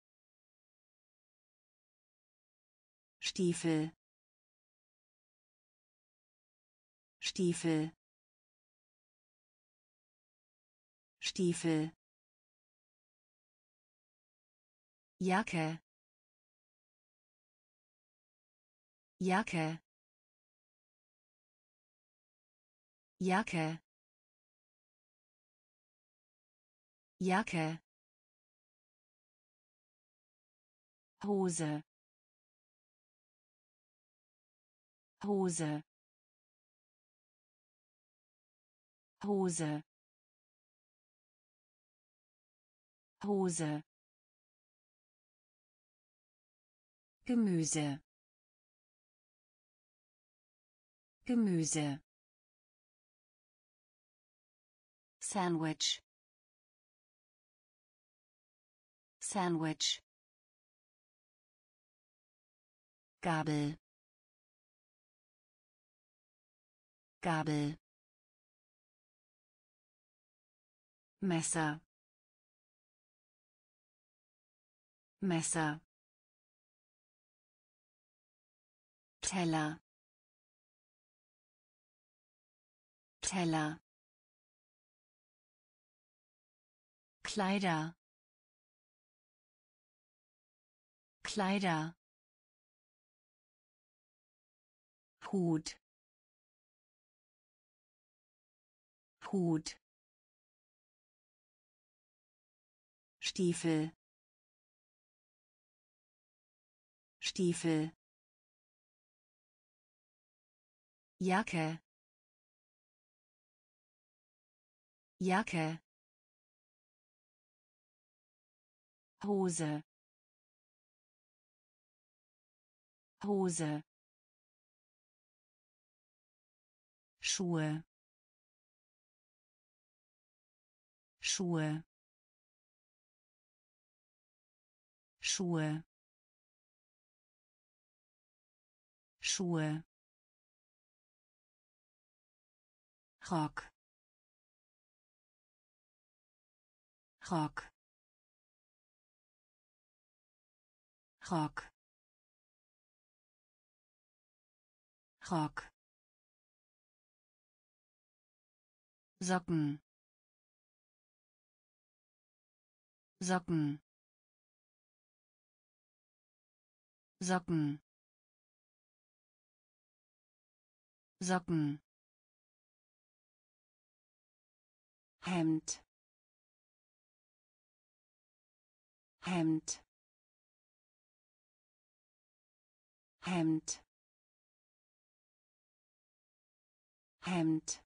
Speaker 1: Stiefel. Stiefel. Stiefel. Jacke. Jacke. Jacke. Jacke. Hose. Hose. Hose. Hose. Gemüse. Gemüse. Sandwich. Sandwich. Gabel. Gabel. Messer. Messer. Teller. Teller. Kleider. Kleider. Hut. Hut. Stiefel. Stiefel. Jacke. Jacke. Hose. Hose. Schuhe, Schuhe, Schuhe, Schuhe, Rock, Rock, Rock, Rock, Socken, Socken, Socken, Socken, Hemd, Hemd, Hemd, Hemd,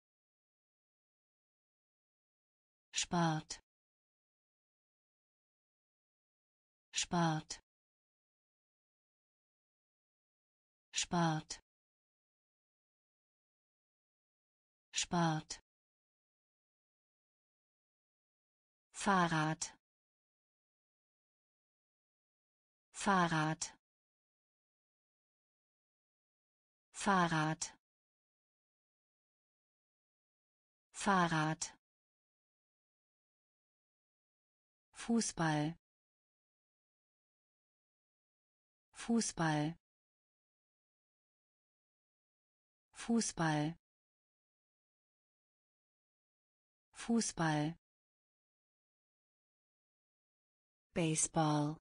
Speaker 1: Spart, Spart, Spart, Spart, Fahrrad, Fahrrad, Fahrrad, Fahrrad, Fußball, Fußball, Fußball, Fußball, Baseball,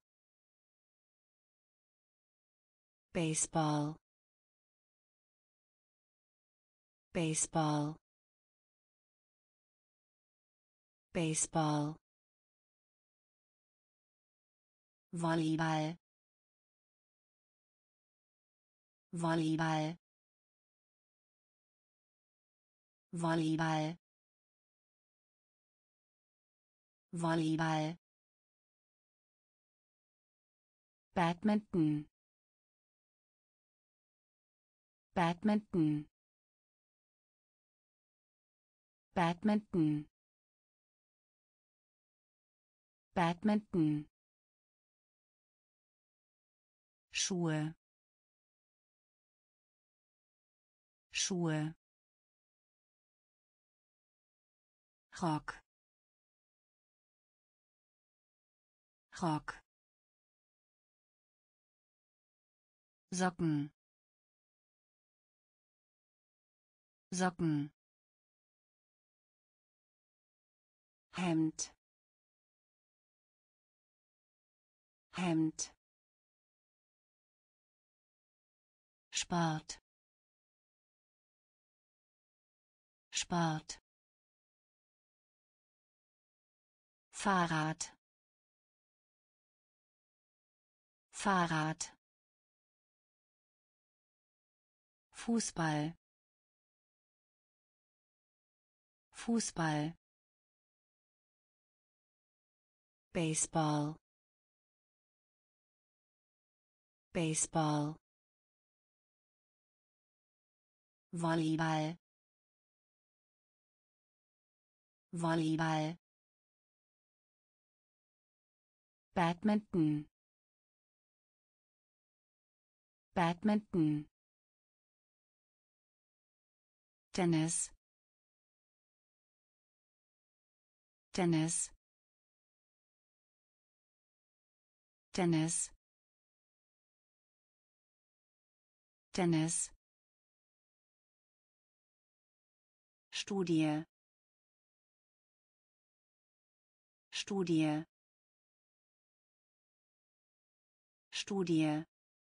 Speaker 1: Baseball, Baseball, Baseball, Volleyball, Volleyball, Volleyball, Volleyball, Badminton, Badminton, Badminton, Badminton, Schuhe, Schuhe, Rock, Rock, Socken, Socken, Hemd, Hemd, Spart, Spart, Fahrrad, Fahrrad, Fußball, Fußball, Baseball, Baseball, Volleyball, Volleyball, Badminton, Badminton, Tennis, Tennis, Tennis, Tennis, Studie, Studie, Studie,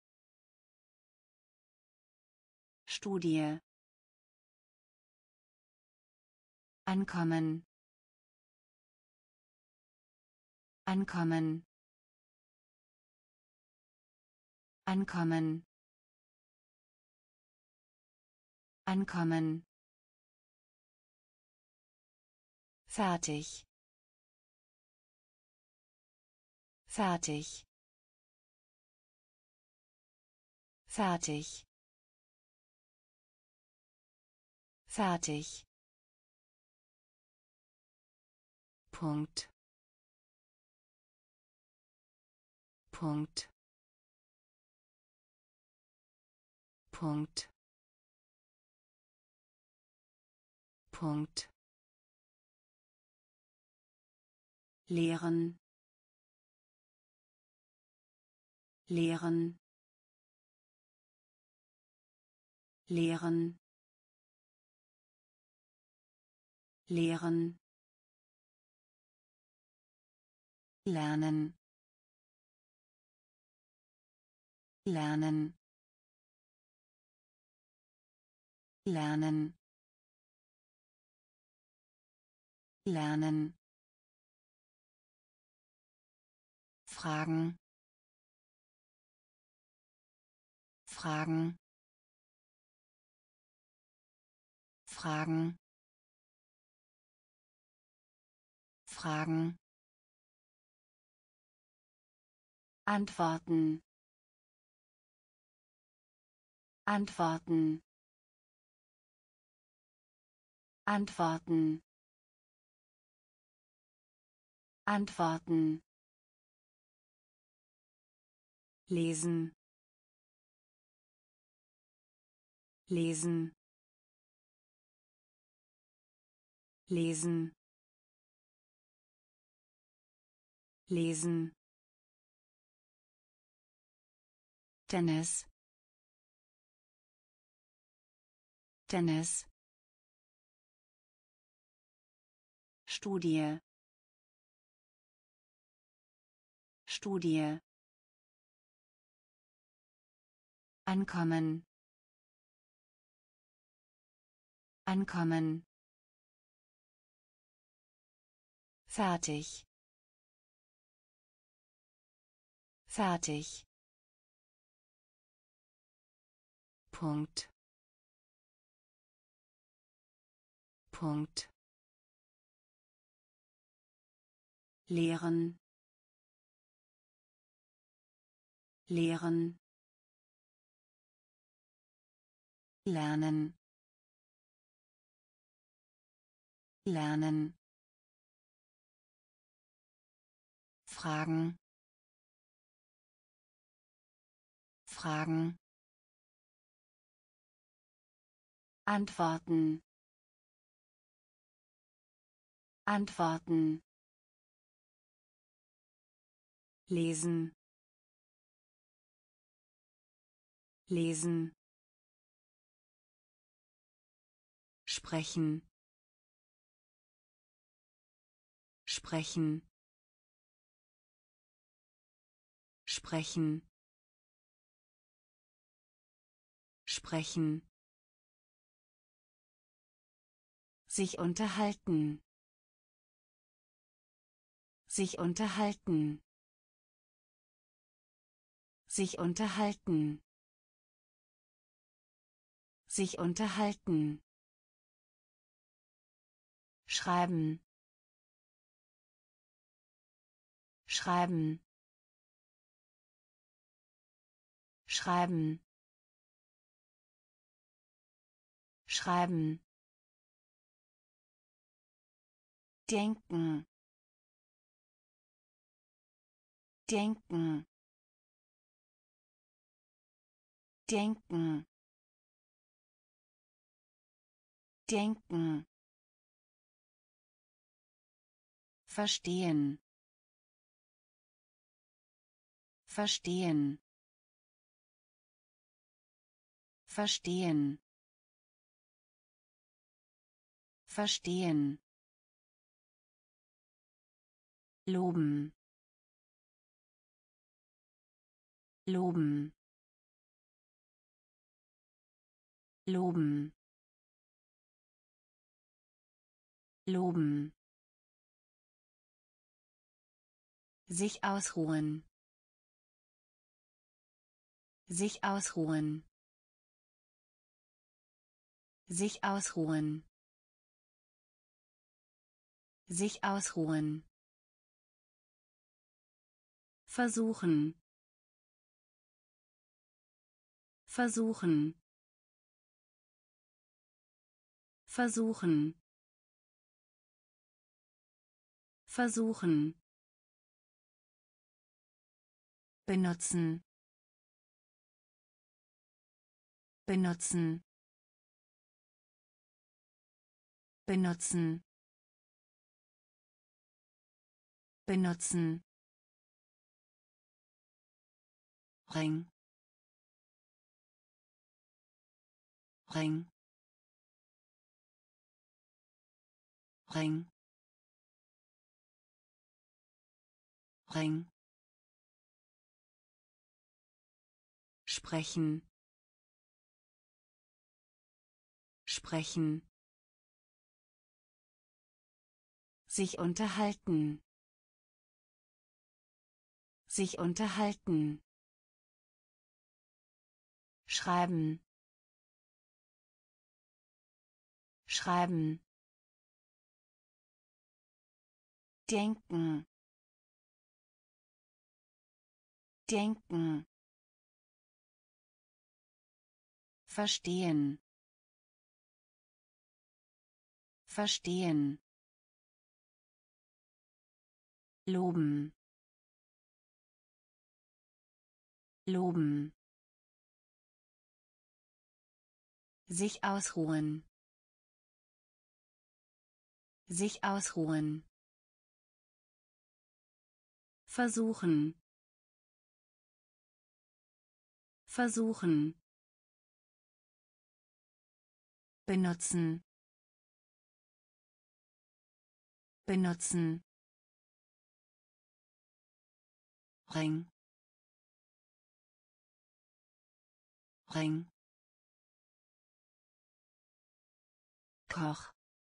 Speaker 1: Studie, Ankommen, Ankommen, Ankommen, Ankommen, fertig, fertig, fertig, fertig, Punkt, Punkt, Punkt, Punkt, lehren, lehren, lehren, lehren, lernen, lernen, lernen, lernen, fragen, fragen, fragen, fragen, antworten, antworten, antworten, antworten, lesen, lesen, lesen, lesen, Tennis, Tennis, Studie, Studie, ankommen, ankommen, fertig, fertig, Punkt, Punkt, lehren, lehren, lernen, lernen, fragen, fragen, antworten, antworten, lesen, lesen, sprechen, sprechen, sprechen, sprechen, sich unterhalten, sich unterhalten, sich unterhalten, sich unterhalten, schreiben, schreiben, schreiben, schreiben, denken, denken, denken, denken, verstehen, verstehen, verstehen, verstehen, loben, loben, loben, loben, sich ausruhen, sich ausruhen, sich ausruhen, sich ausruhen, versuchen, versuchen, versuchen, versuchen, benutzen, benutzen, benutzen, benutzen, Ring, Ring, Ring, Ring, sprechen, sprechen, sich unterhalten, sich unterhalten, schreiben, schreiben, denken, denken, verstehen, verstehen, loben, loben, sich ausruhen, sich ausruhen, versuchen, versuchen, benutzen, benutzen, Ring, Ring, Koch,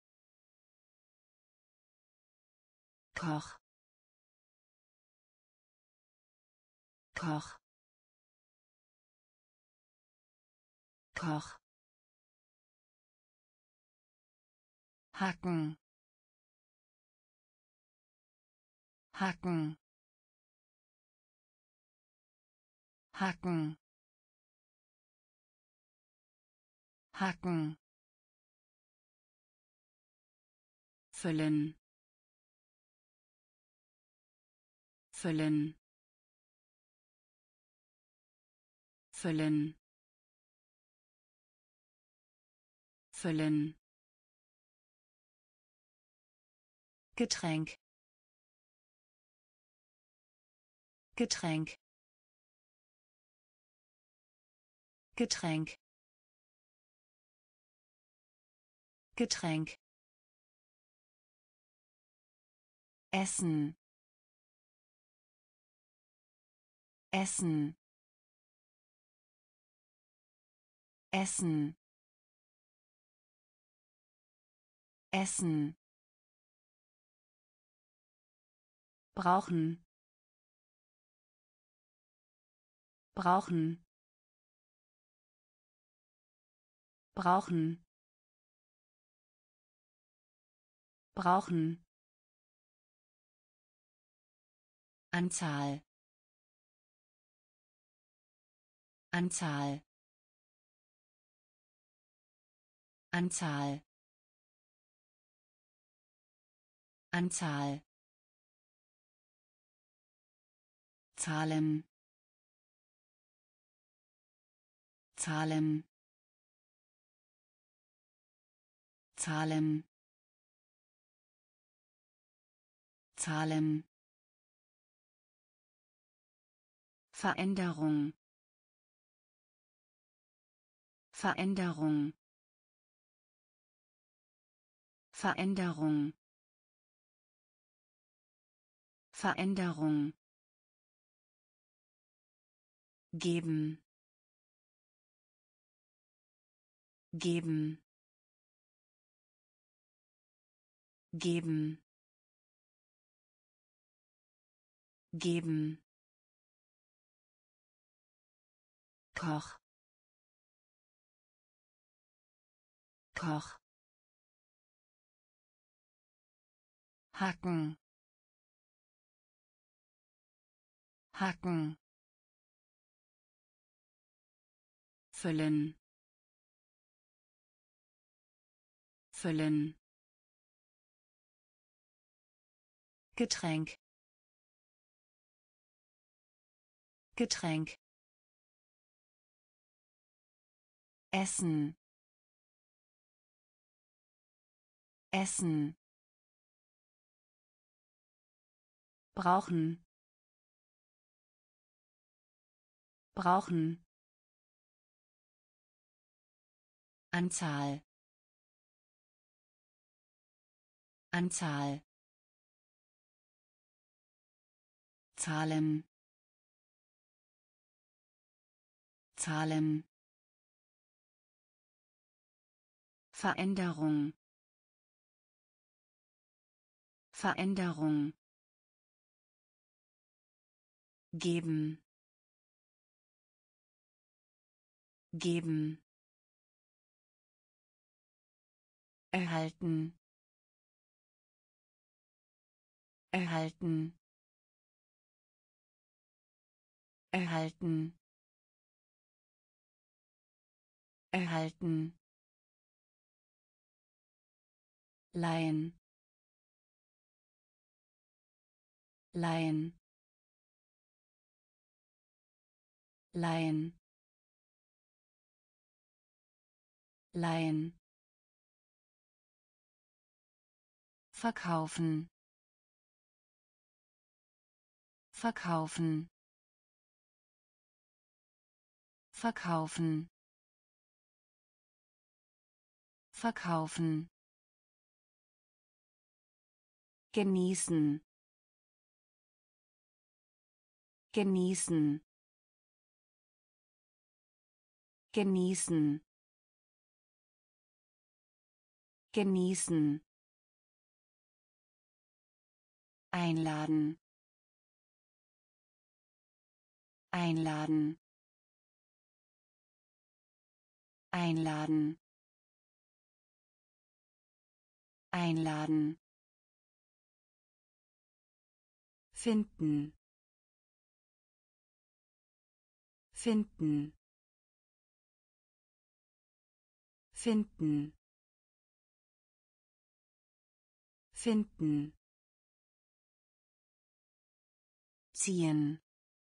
Speaker 1: Koch, Koch, Koch, hacken, hacken, hacken, hacken, füllen, füllen, füllen, füllen, Getränk, Getränk, Getränk, Getränk, Essen, Essen, Essen, Essen, brauchen, brauchen, brauchen, brauchen, Anzahl, Anzahl, Anzahl, Anzahl, Zahlen, Zahlen, Zahlen, Zahlen, Veränderung, Veränderung, Veränderung, Veränderung, geben, geben, geben, geben, Koch, Koch, hacken, hacken, füllen, füllen Getränk Getränk Essen Essen brauchen brauchen Anzahl Anzahl Zahlen Zahlen Veränderung Veränderung geben geben erhalten erhalten erhalten erhalten leihen leihen leihen leihen verkaufen verkaufen verkaufen verkaufen genießen genießen genießen genießen einladen einladen einladen einladen finden finden finden finden ziehen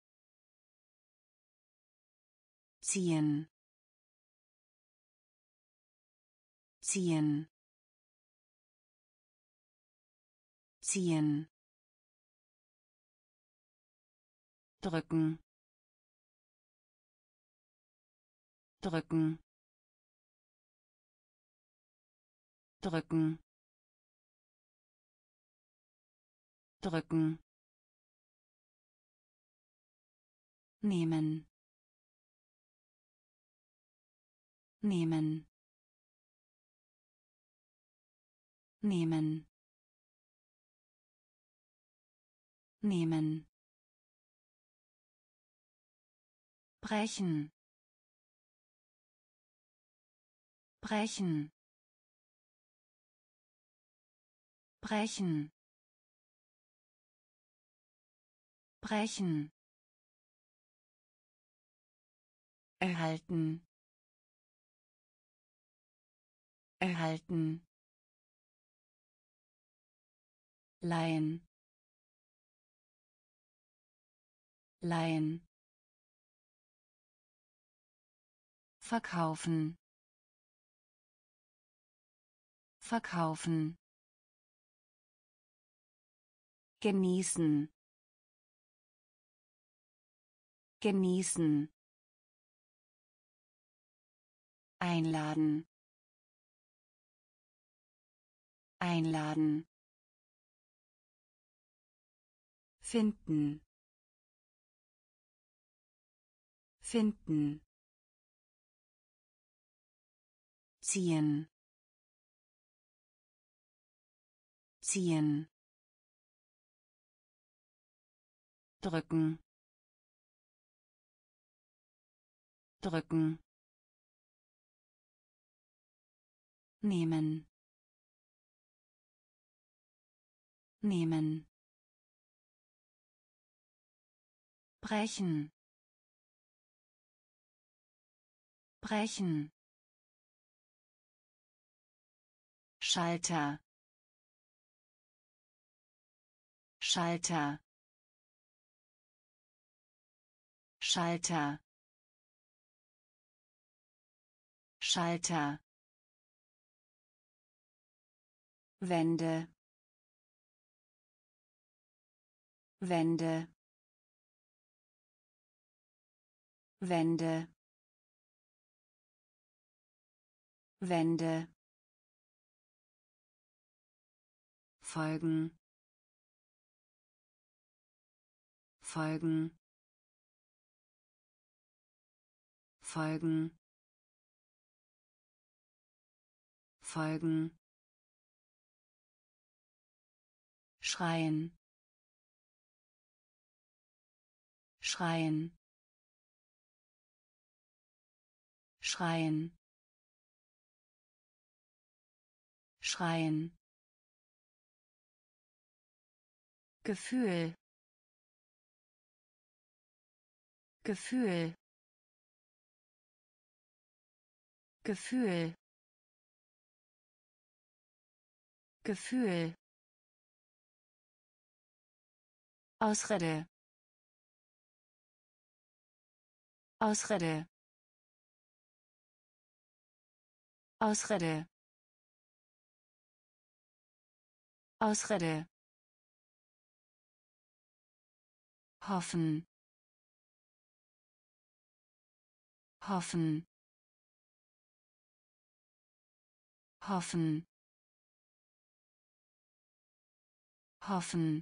Speaker 1: ziehen ziehen ziehen drücken drücken drücken drücken nehmen nehmen nehmen nehmen brechen brechen brechen brechen erhalten erhalten leihen leihen verkaufen verkaufen genießen genießen einladen einladen finden finden ziehen ziehen drücken drücken nehmen nehmen brechen brechen Schalter, Schalter, Schalter, Schalter, Wände, Wände, Wände, Wände, folgen, folgen, folgen, folgen, schreien, schreien, schreien, schreien, Gefühl, Gefühl, Gefühl, Gefühl, Ausrede, Ausrede, Ausrede, Ausrede, hoffen, hoffen, hoffen, hoffen,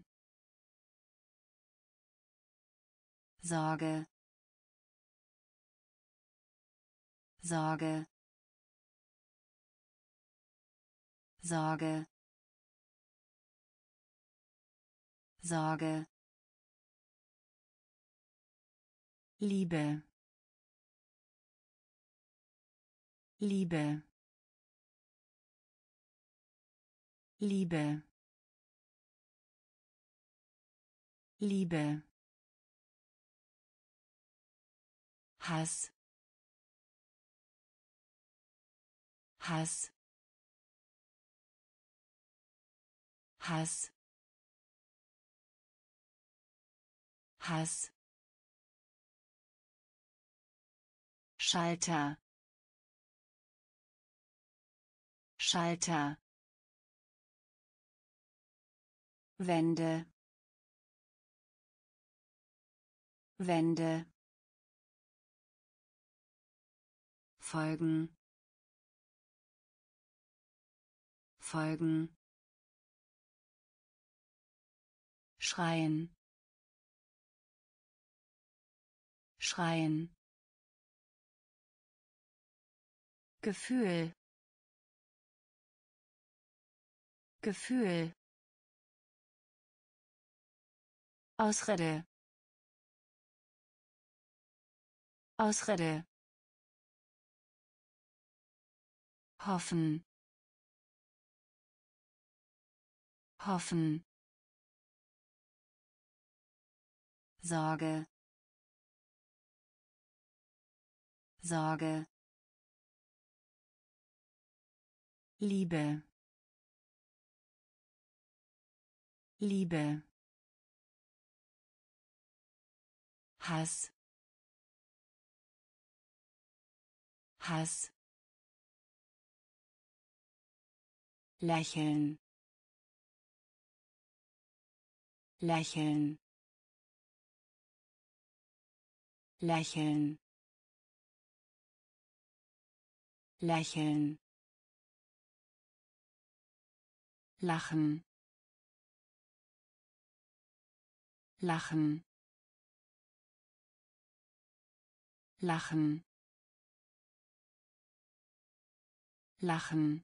Speaker 1: Sorge, Sorge, Sorge, Sorge, Liebe, Liebe, Liebe, Liebe, Hass, Hass, Hass, Hass, Schalter, Schalter, Wände, Wände, folgen, folgen, schreien, schreien, Gefühl, Gefühl, Ausrede, Ausrede, hoffen, hoffen, Sorge, Sorge, Liebe, Liebe, Hass, Hass, lächeln, lächeln, lächeln, lächeln, lachen, lachen, lachen, lachen,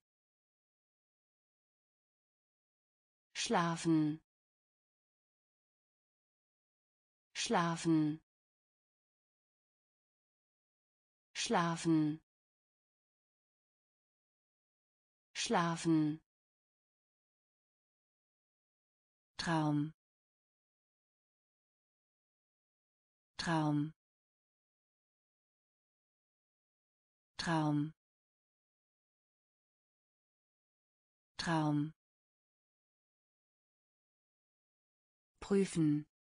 Speaker 1: schlafen, schlafen, schlafen, schlafen, Traum, Traum, Traum, Traum. Prüfen.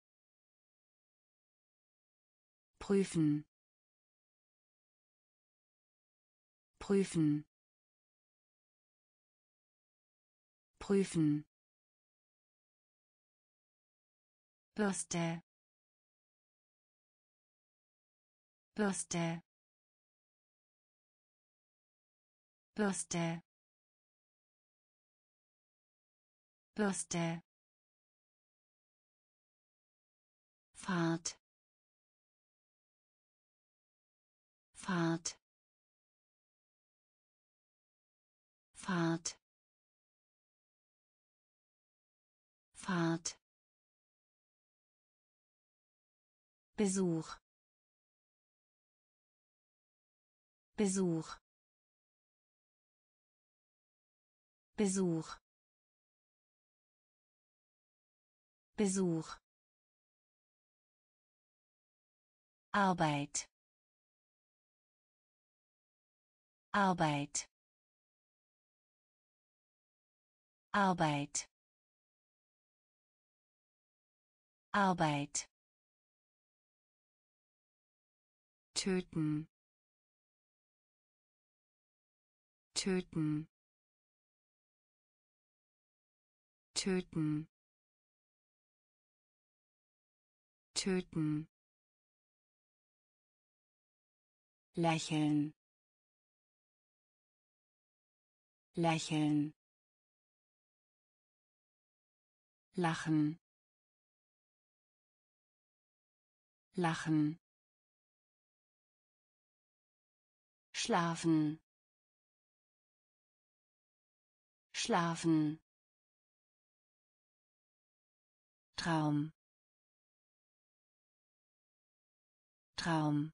Speaker 1: Prüfen. Prüfen. Prüfen. Bürste. Bürste. Bürste. Bürste. Fahrt. Fahrt. Fahrt. Fahrt. Besuch. Besuch. Besuch. Besuch. Arbeit. Arbeit. Arbeit. Arbeit. Töten. Töten. Töten. Töten. Lächeln. Lächeln. Lachen. Lachen. Schlafen. Schlafen. Traum. Traum.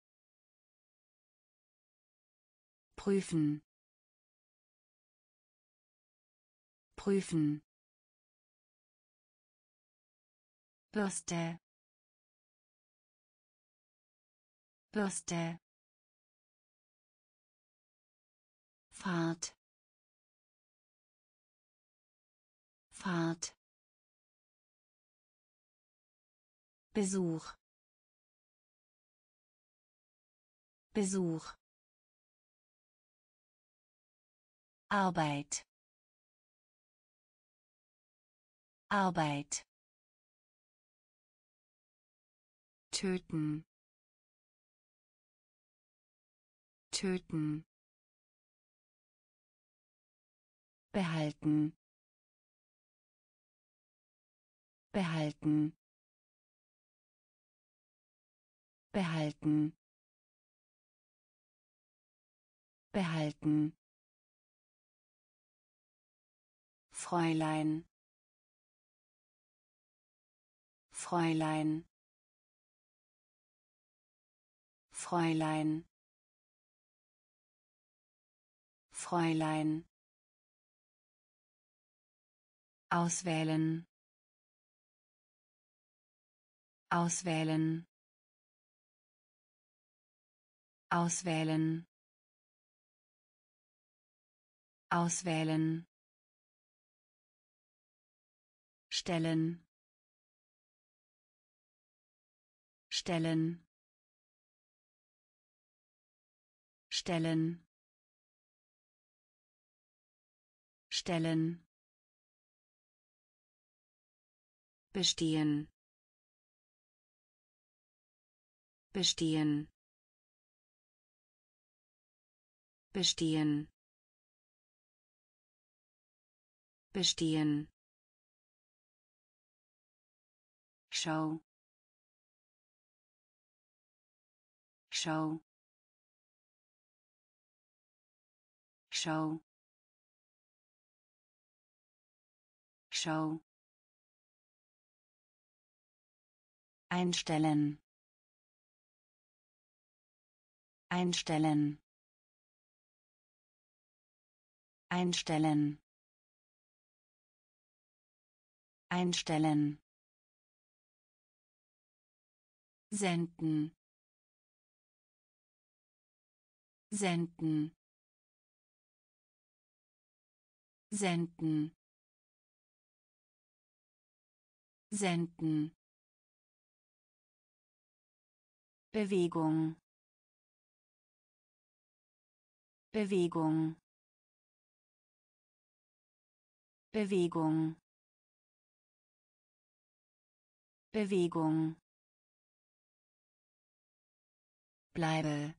Speaker 1: Prüfen. Prüfen. Bürste. Bürste. Fahrt. Fahrt. Besuch. Besuch. Arbeit. Arbeit. Töten. Töten. Behalten. Behalten. Behalten. Behalten. Fräulein. Fräulein. Fräulein. Fräulein. Auswählen. Auswählen. Auswählen. Auswählen. Stellen. Stellen. Stellen. Stellen. Bestehen. Bestehen. Bestehen. Bestehen. Schau. Schau. Schau. Schau. Einstellen. Einstellen. Einstellen. Einstellen. Senden. Senden. senden, senden, Bewegung, Bewegung, Bewegung, Bewegung, bleibe,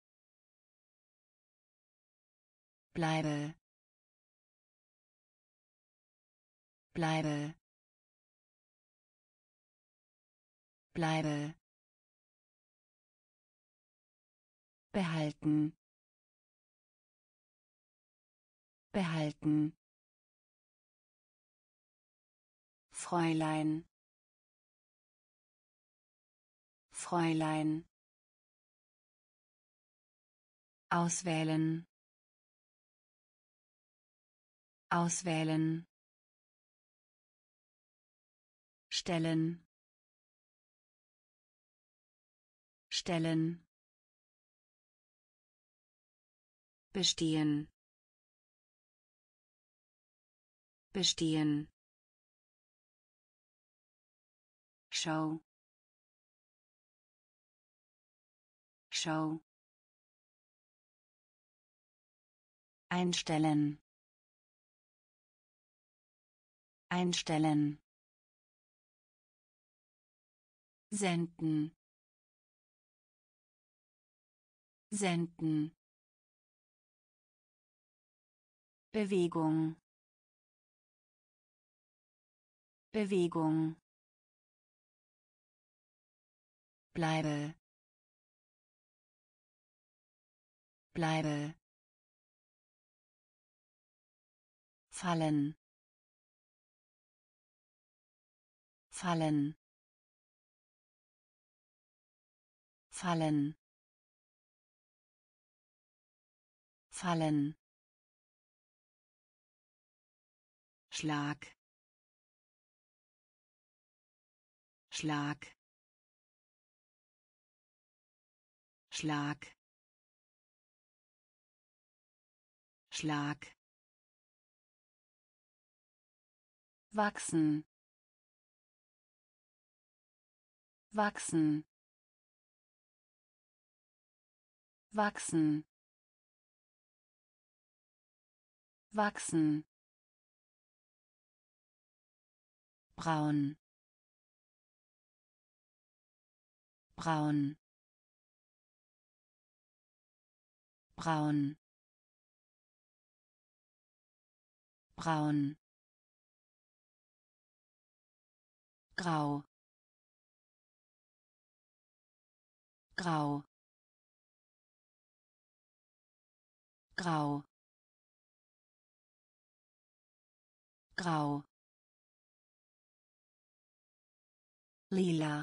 Speaker 1: bleibe, bleibe, bleibe, behalten, behalten, Fräulein, Fräulein, auswählen, auswählen, stellen, stellen, bestehen, bestehen, Schau, Schau, einstellen, einstellen, senden, senden, Bewegung, Bewegung, bleibe, bleibe, fallen, fallen, fallen, fallen, Schlag, Schlag, Schlag, Schlag, wachsen, wachsen, wachsen, wachsen, braun, braun, braun, braun, grau, grau, grau, grau, lila,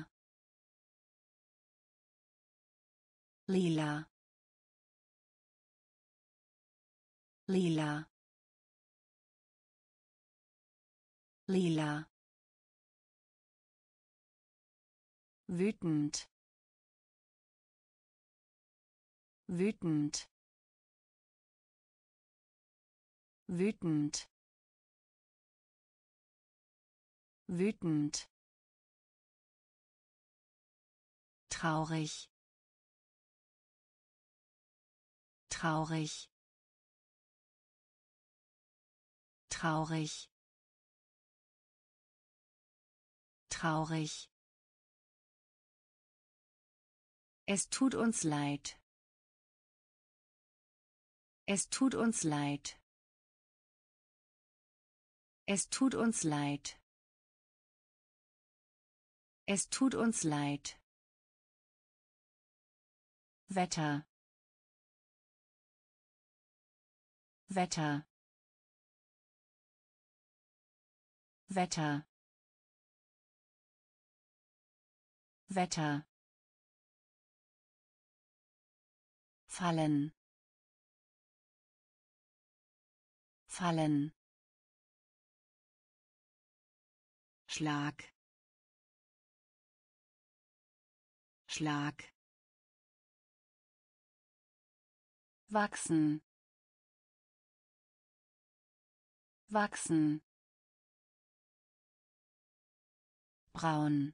Speaker 1: lila, lila, lila, wütend, wütend, wütend, wütend, traurig, traurig, traurig, traurig. Es tut uns leid. Es tut uns leid. Es tut uns leid. Es tut uns leid. Wetter. Wetter. Wetter. Wetter. Fallen. Fallen. Schlag. Schlag. Wachsen. wachsen, braun,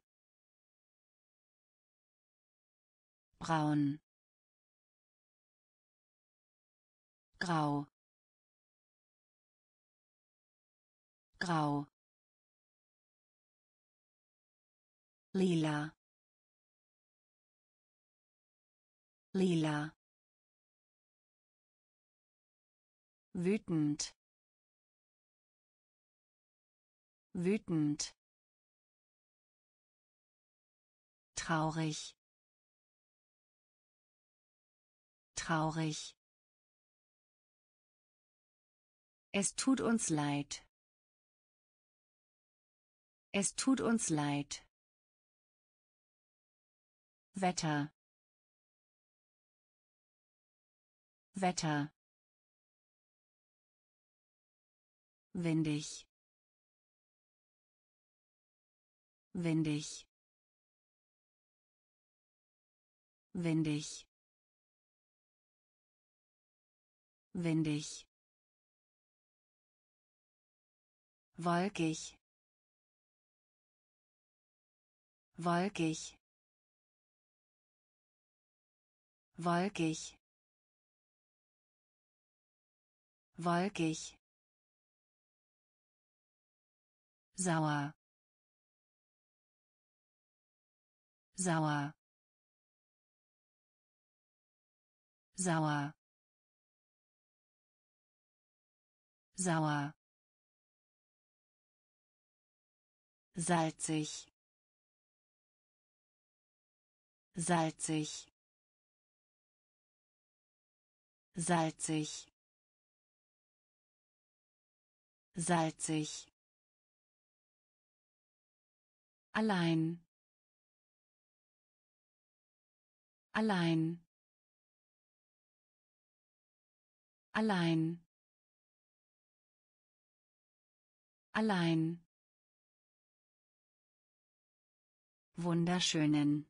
Speaker 1: braun, grau, grau, lila, lila, wütend, wütend, traurig, traurig. Es tut uns leid. Es tut uns leid. Wetter. Wetter. Windig. Windig. Windig. Windig. Wolkig. Wolkig. Wolkig. Wolkig. Sauer. Sauer. Sauer. Sauer. Salzig. Salzig. Salzig. Salzig. Allein. Allein. Allein. Allein. Wunderschönen.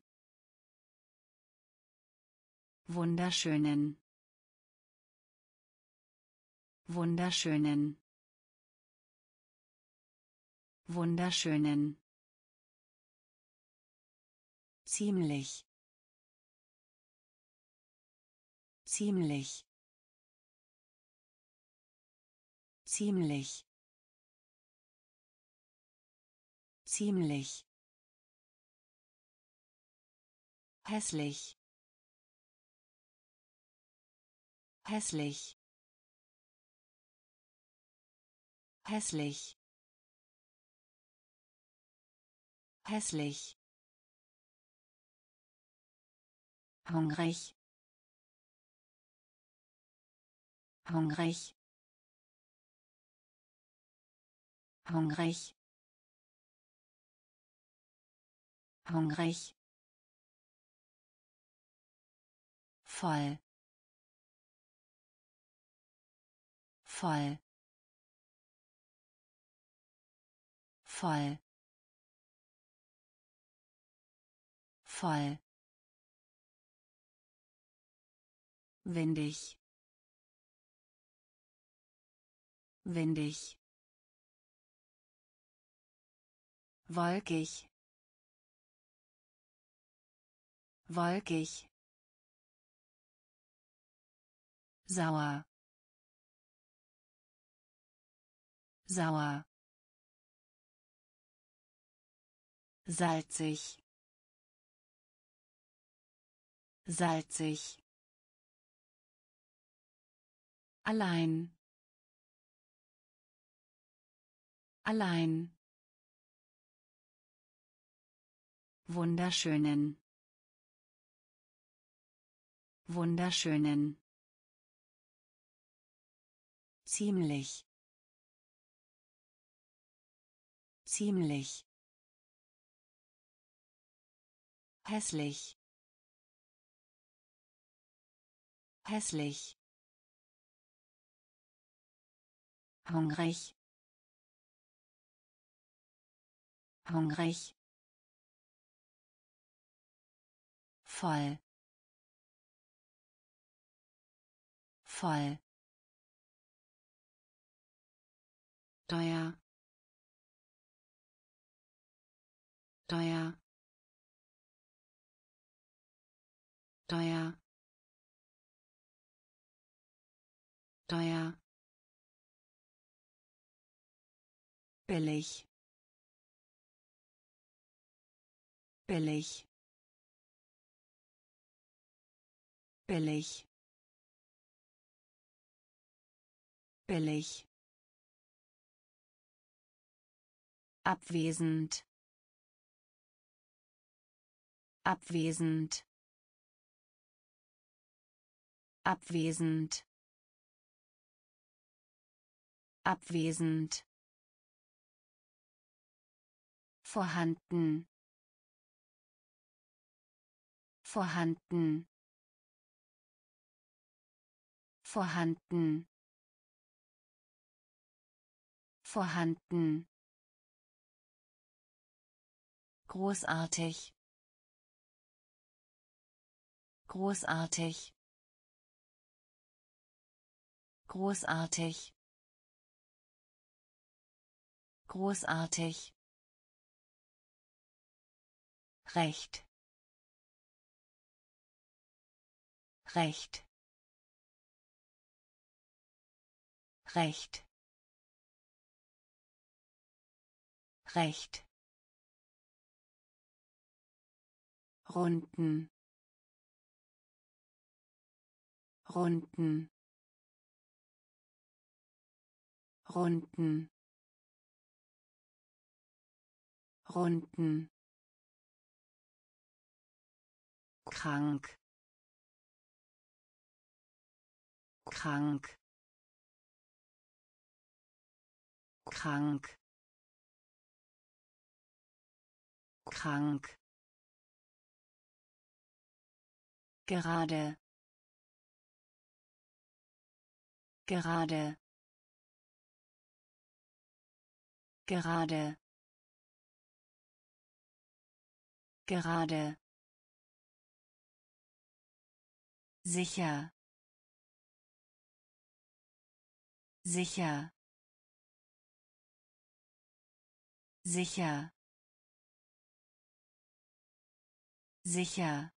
Speaker 1: Wunderschönen. Wunderschönen. Wunderschönen. Ziemlich. Ziemlich. Ziemlich. Ziemlich. Hässlich. Hässlich. Hässlich. Hässlich. Hungrig. Hungrig. Hungrig. Hungrig. Voll. Voll. Voll. Voll. Windig. Windig. Wolkig. Wolkig. Sauer. Sauer. Salzig. Salzig. Allein. Allein. Wunderschönen. Wunderschönen. Ziemlich. Ziemlich. Hässlich. Hässlich. Hungrig. Hungrig. Voll. Voll. teuer, teuer, teuer, teuer, billig, billig, billig, billig, abwesend, abwesend, abwesend, abwesend, vorhanden, vorhanden, vorhanden, vorhanden, großartig, großartig, großartig, großartig, recht, recht, recht, recht, runden, runden, runden, runden, krank, krank, krank, krank, gerade, gerade, gerade, gerade, sicher, sicher, sicher, sicher,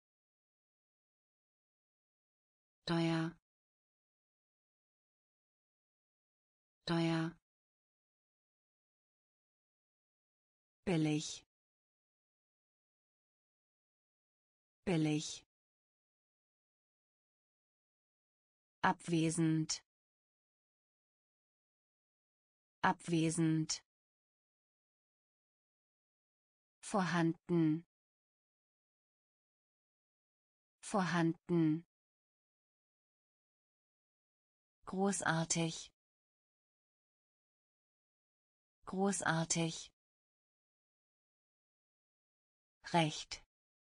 Speaker 1: teuer, teuer, billig, billig, abwesend, abwesend, vorhanden, vorhanden, großartig, großartig, recht,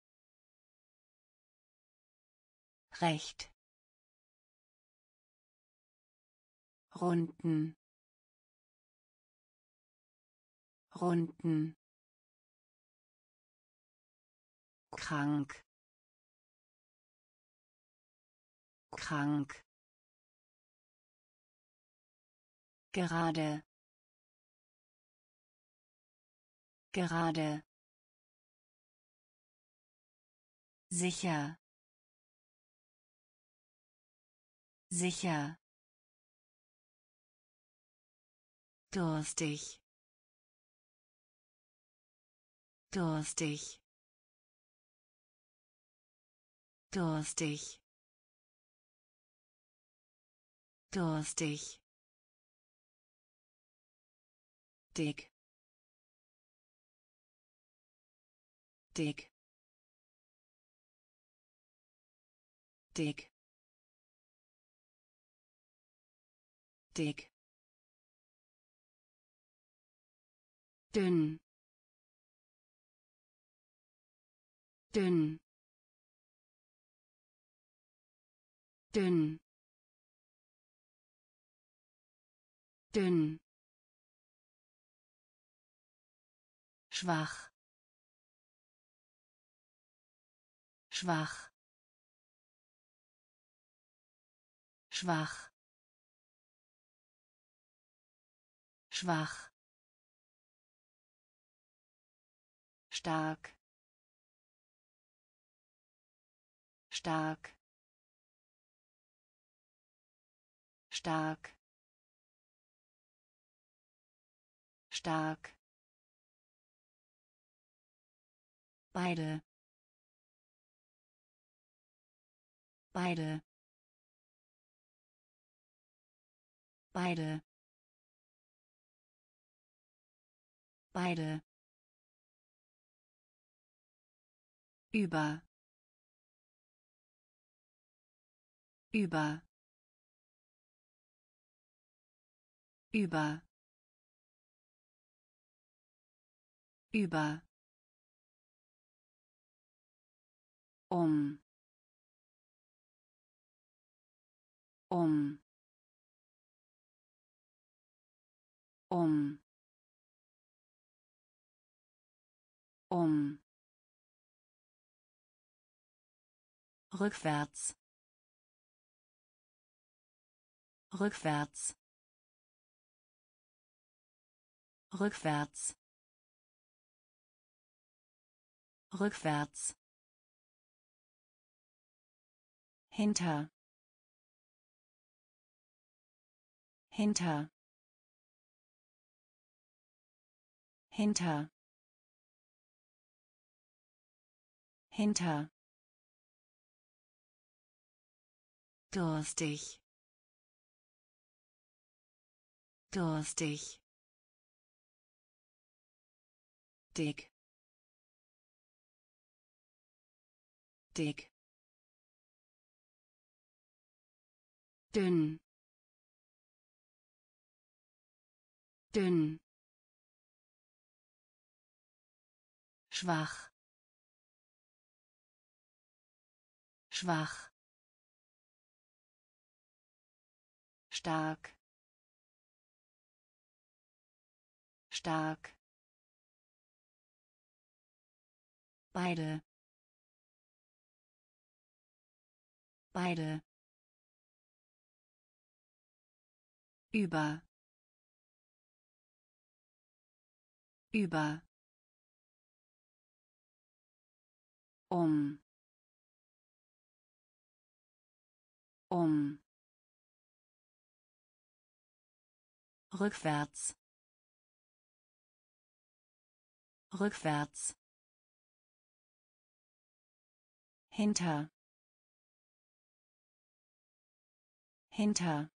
Speaker 1: recht, runden, runden, krank, krank, gerade, gerade, sicher, sicher, durstig, durstig, durstig, durstig, dick, dick, dick, dick, dünn, dünn, dünn, dünn, schwach, schwach, schwach, schwach, stark, stark, stark, stark, beide, beide, beide, beide, über, über, über, über, um, um, um, um, rückwärts, rückwärts, rückwärts, rückwärts, hinter, hinter, hinter, hinter, durstig, durstig, dick, dick, dünn, dünn, schwach, schwach, stark, stark, beide, beide, über, über, um, um, rückwärts, rückwärts, hinter, hinter,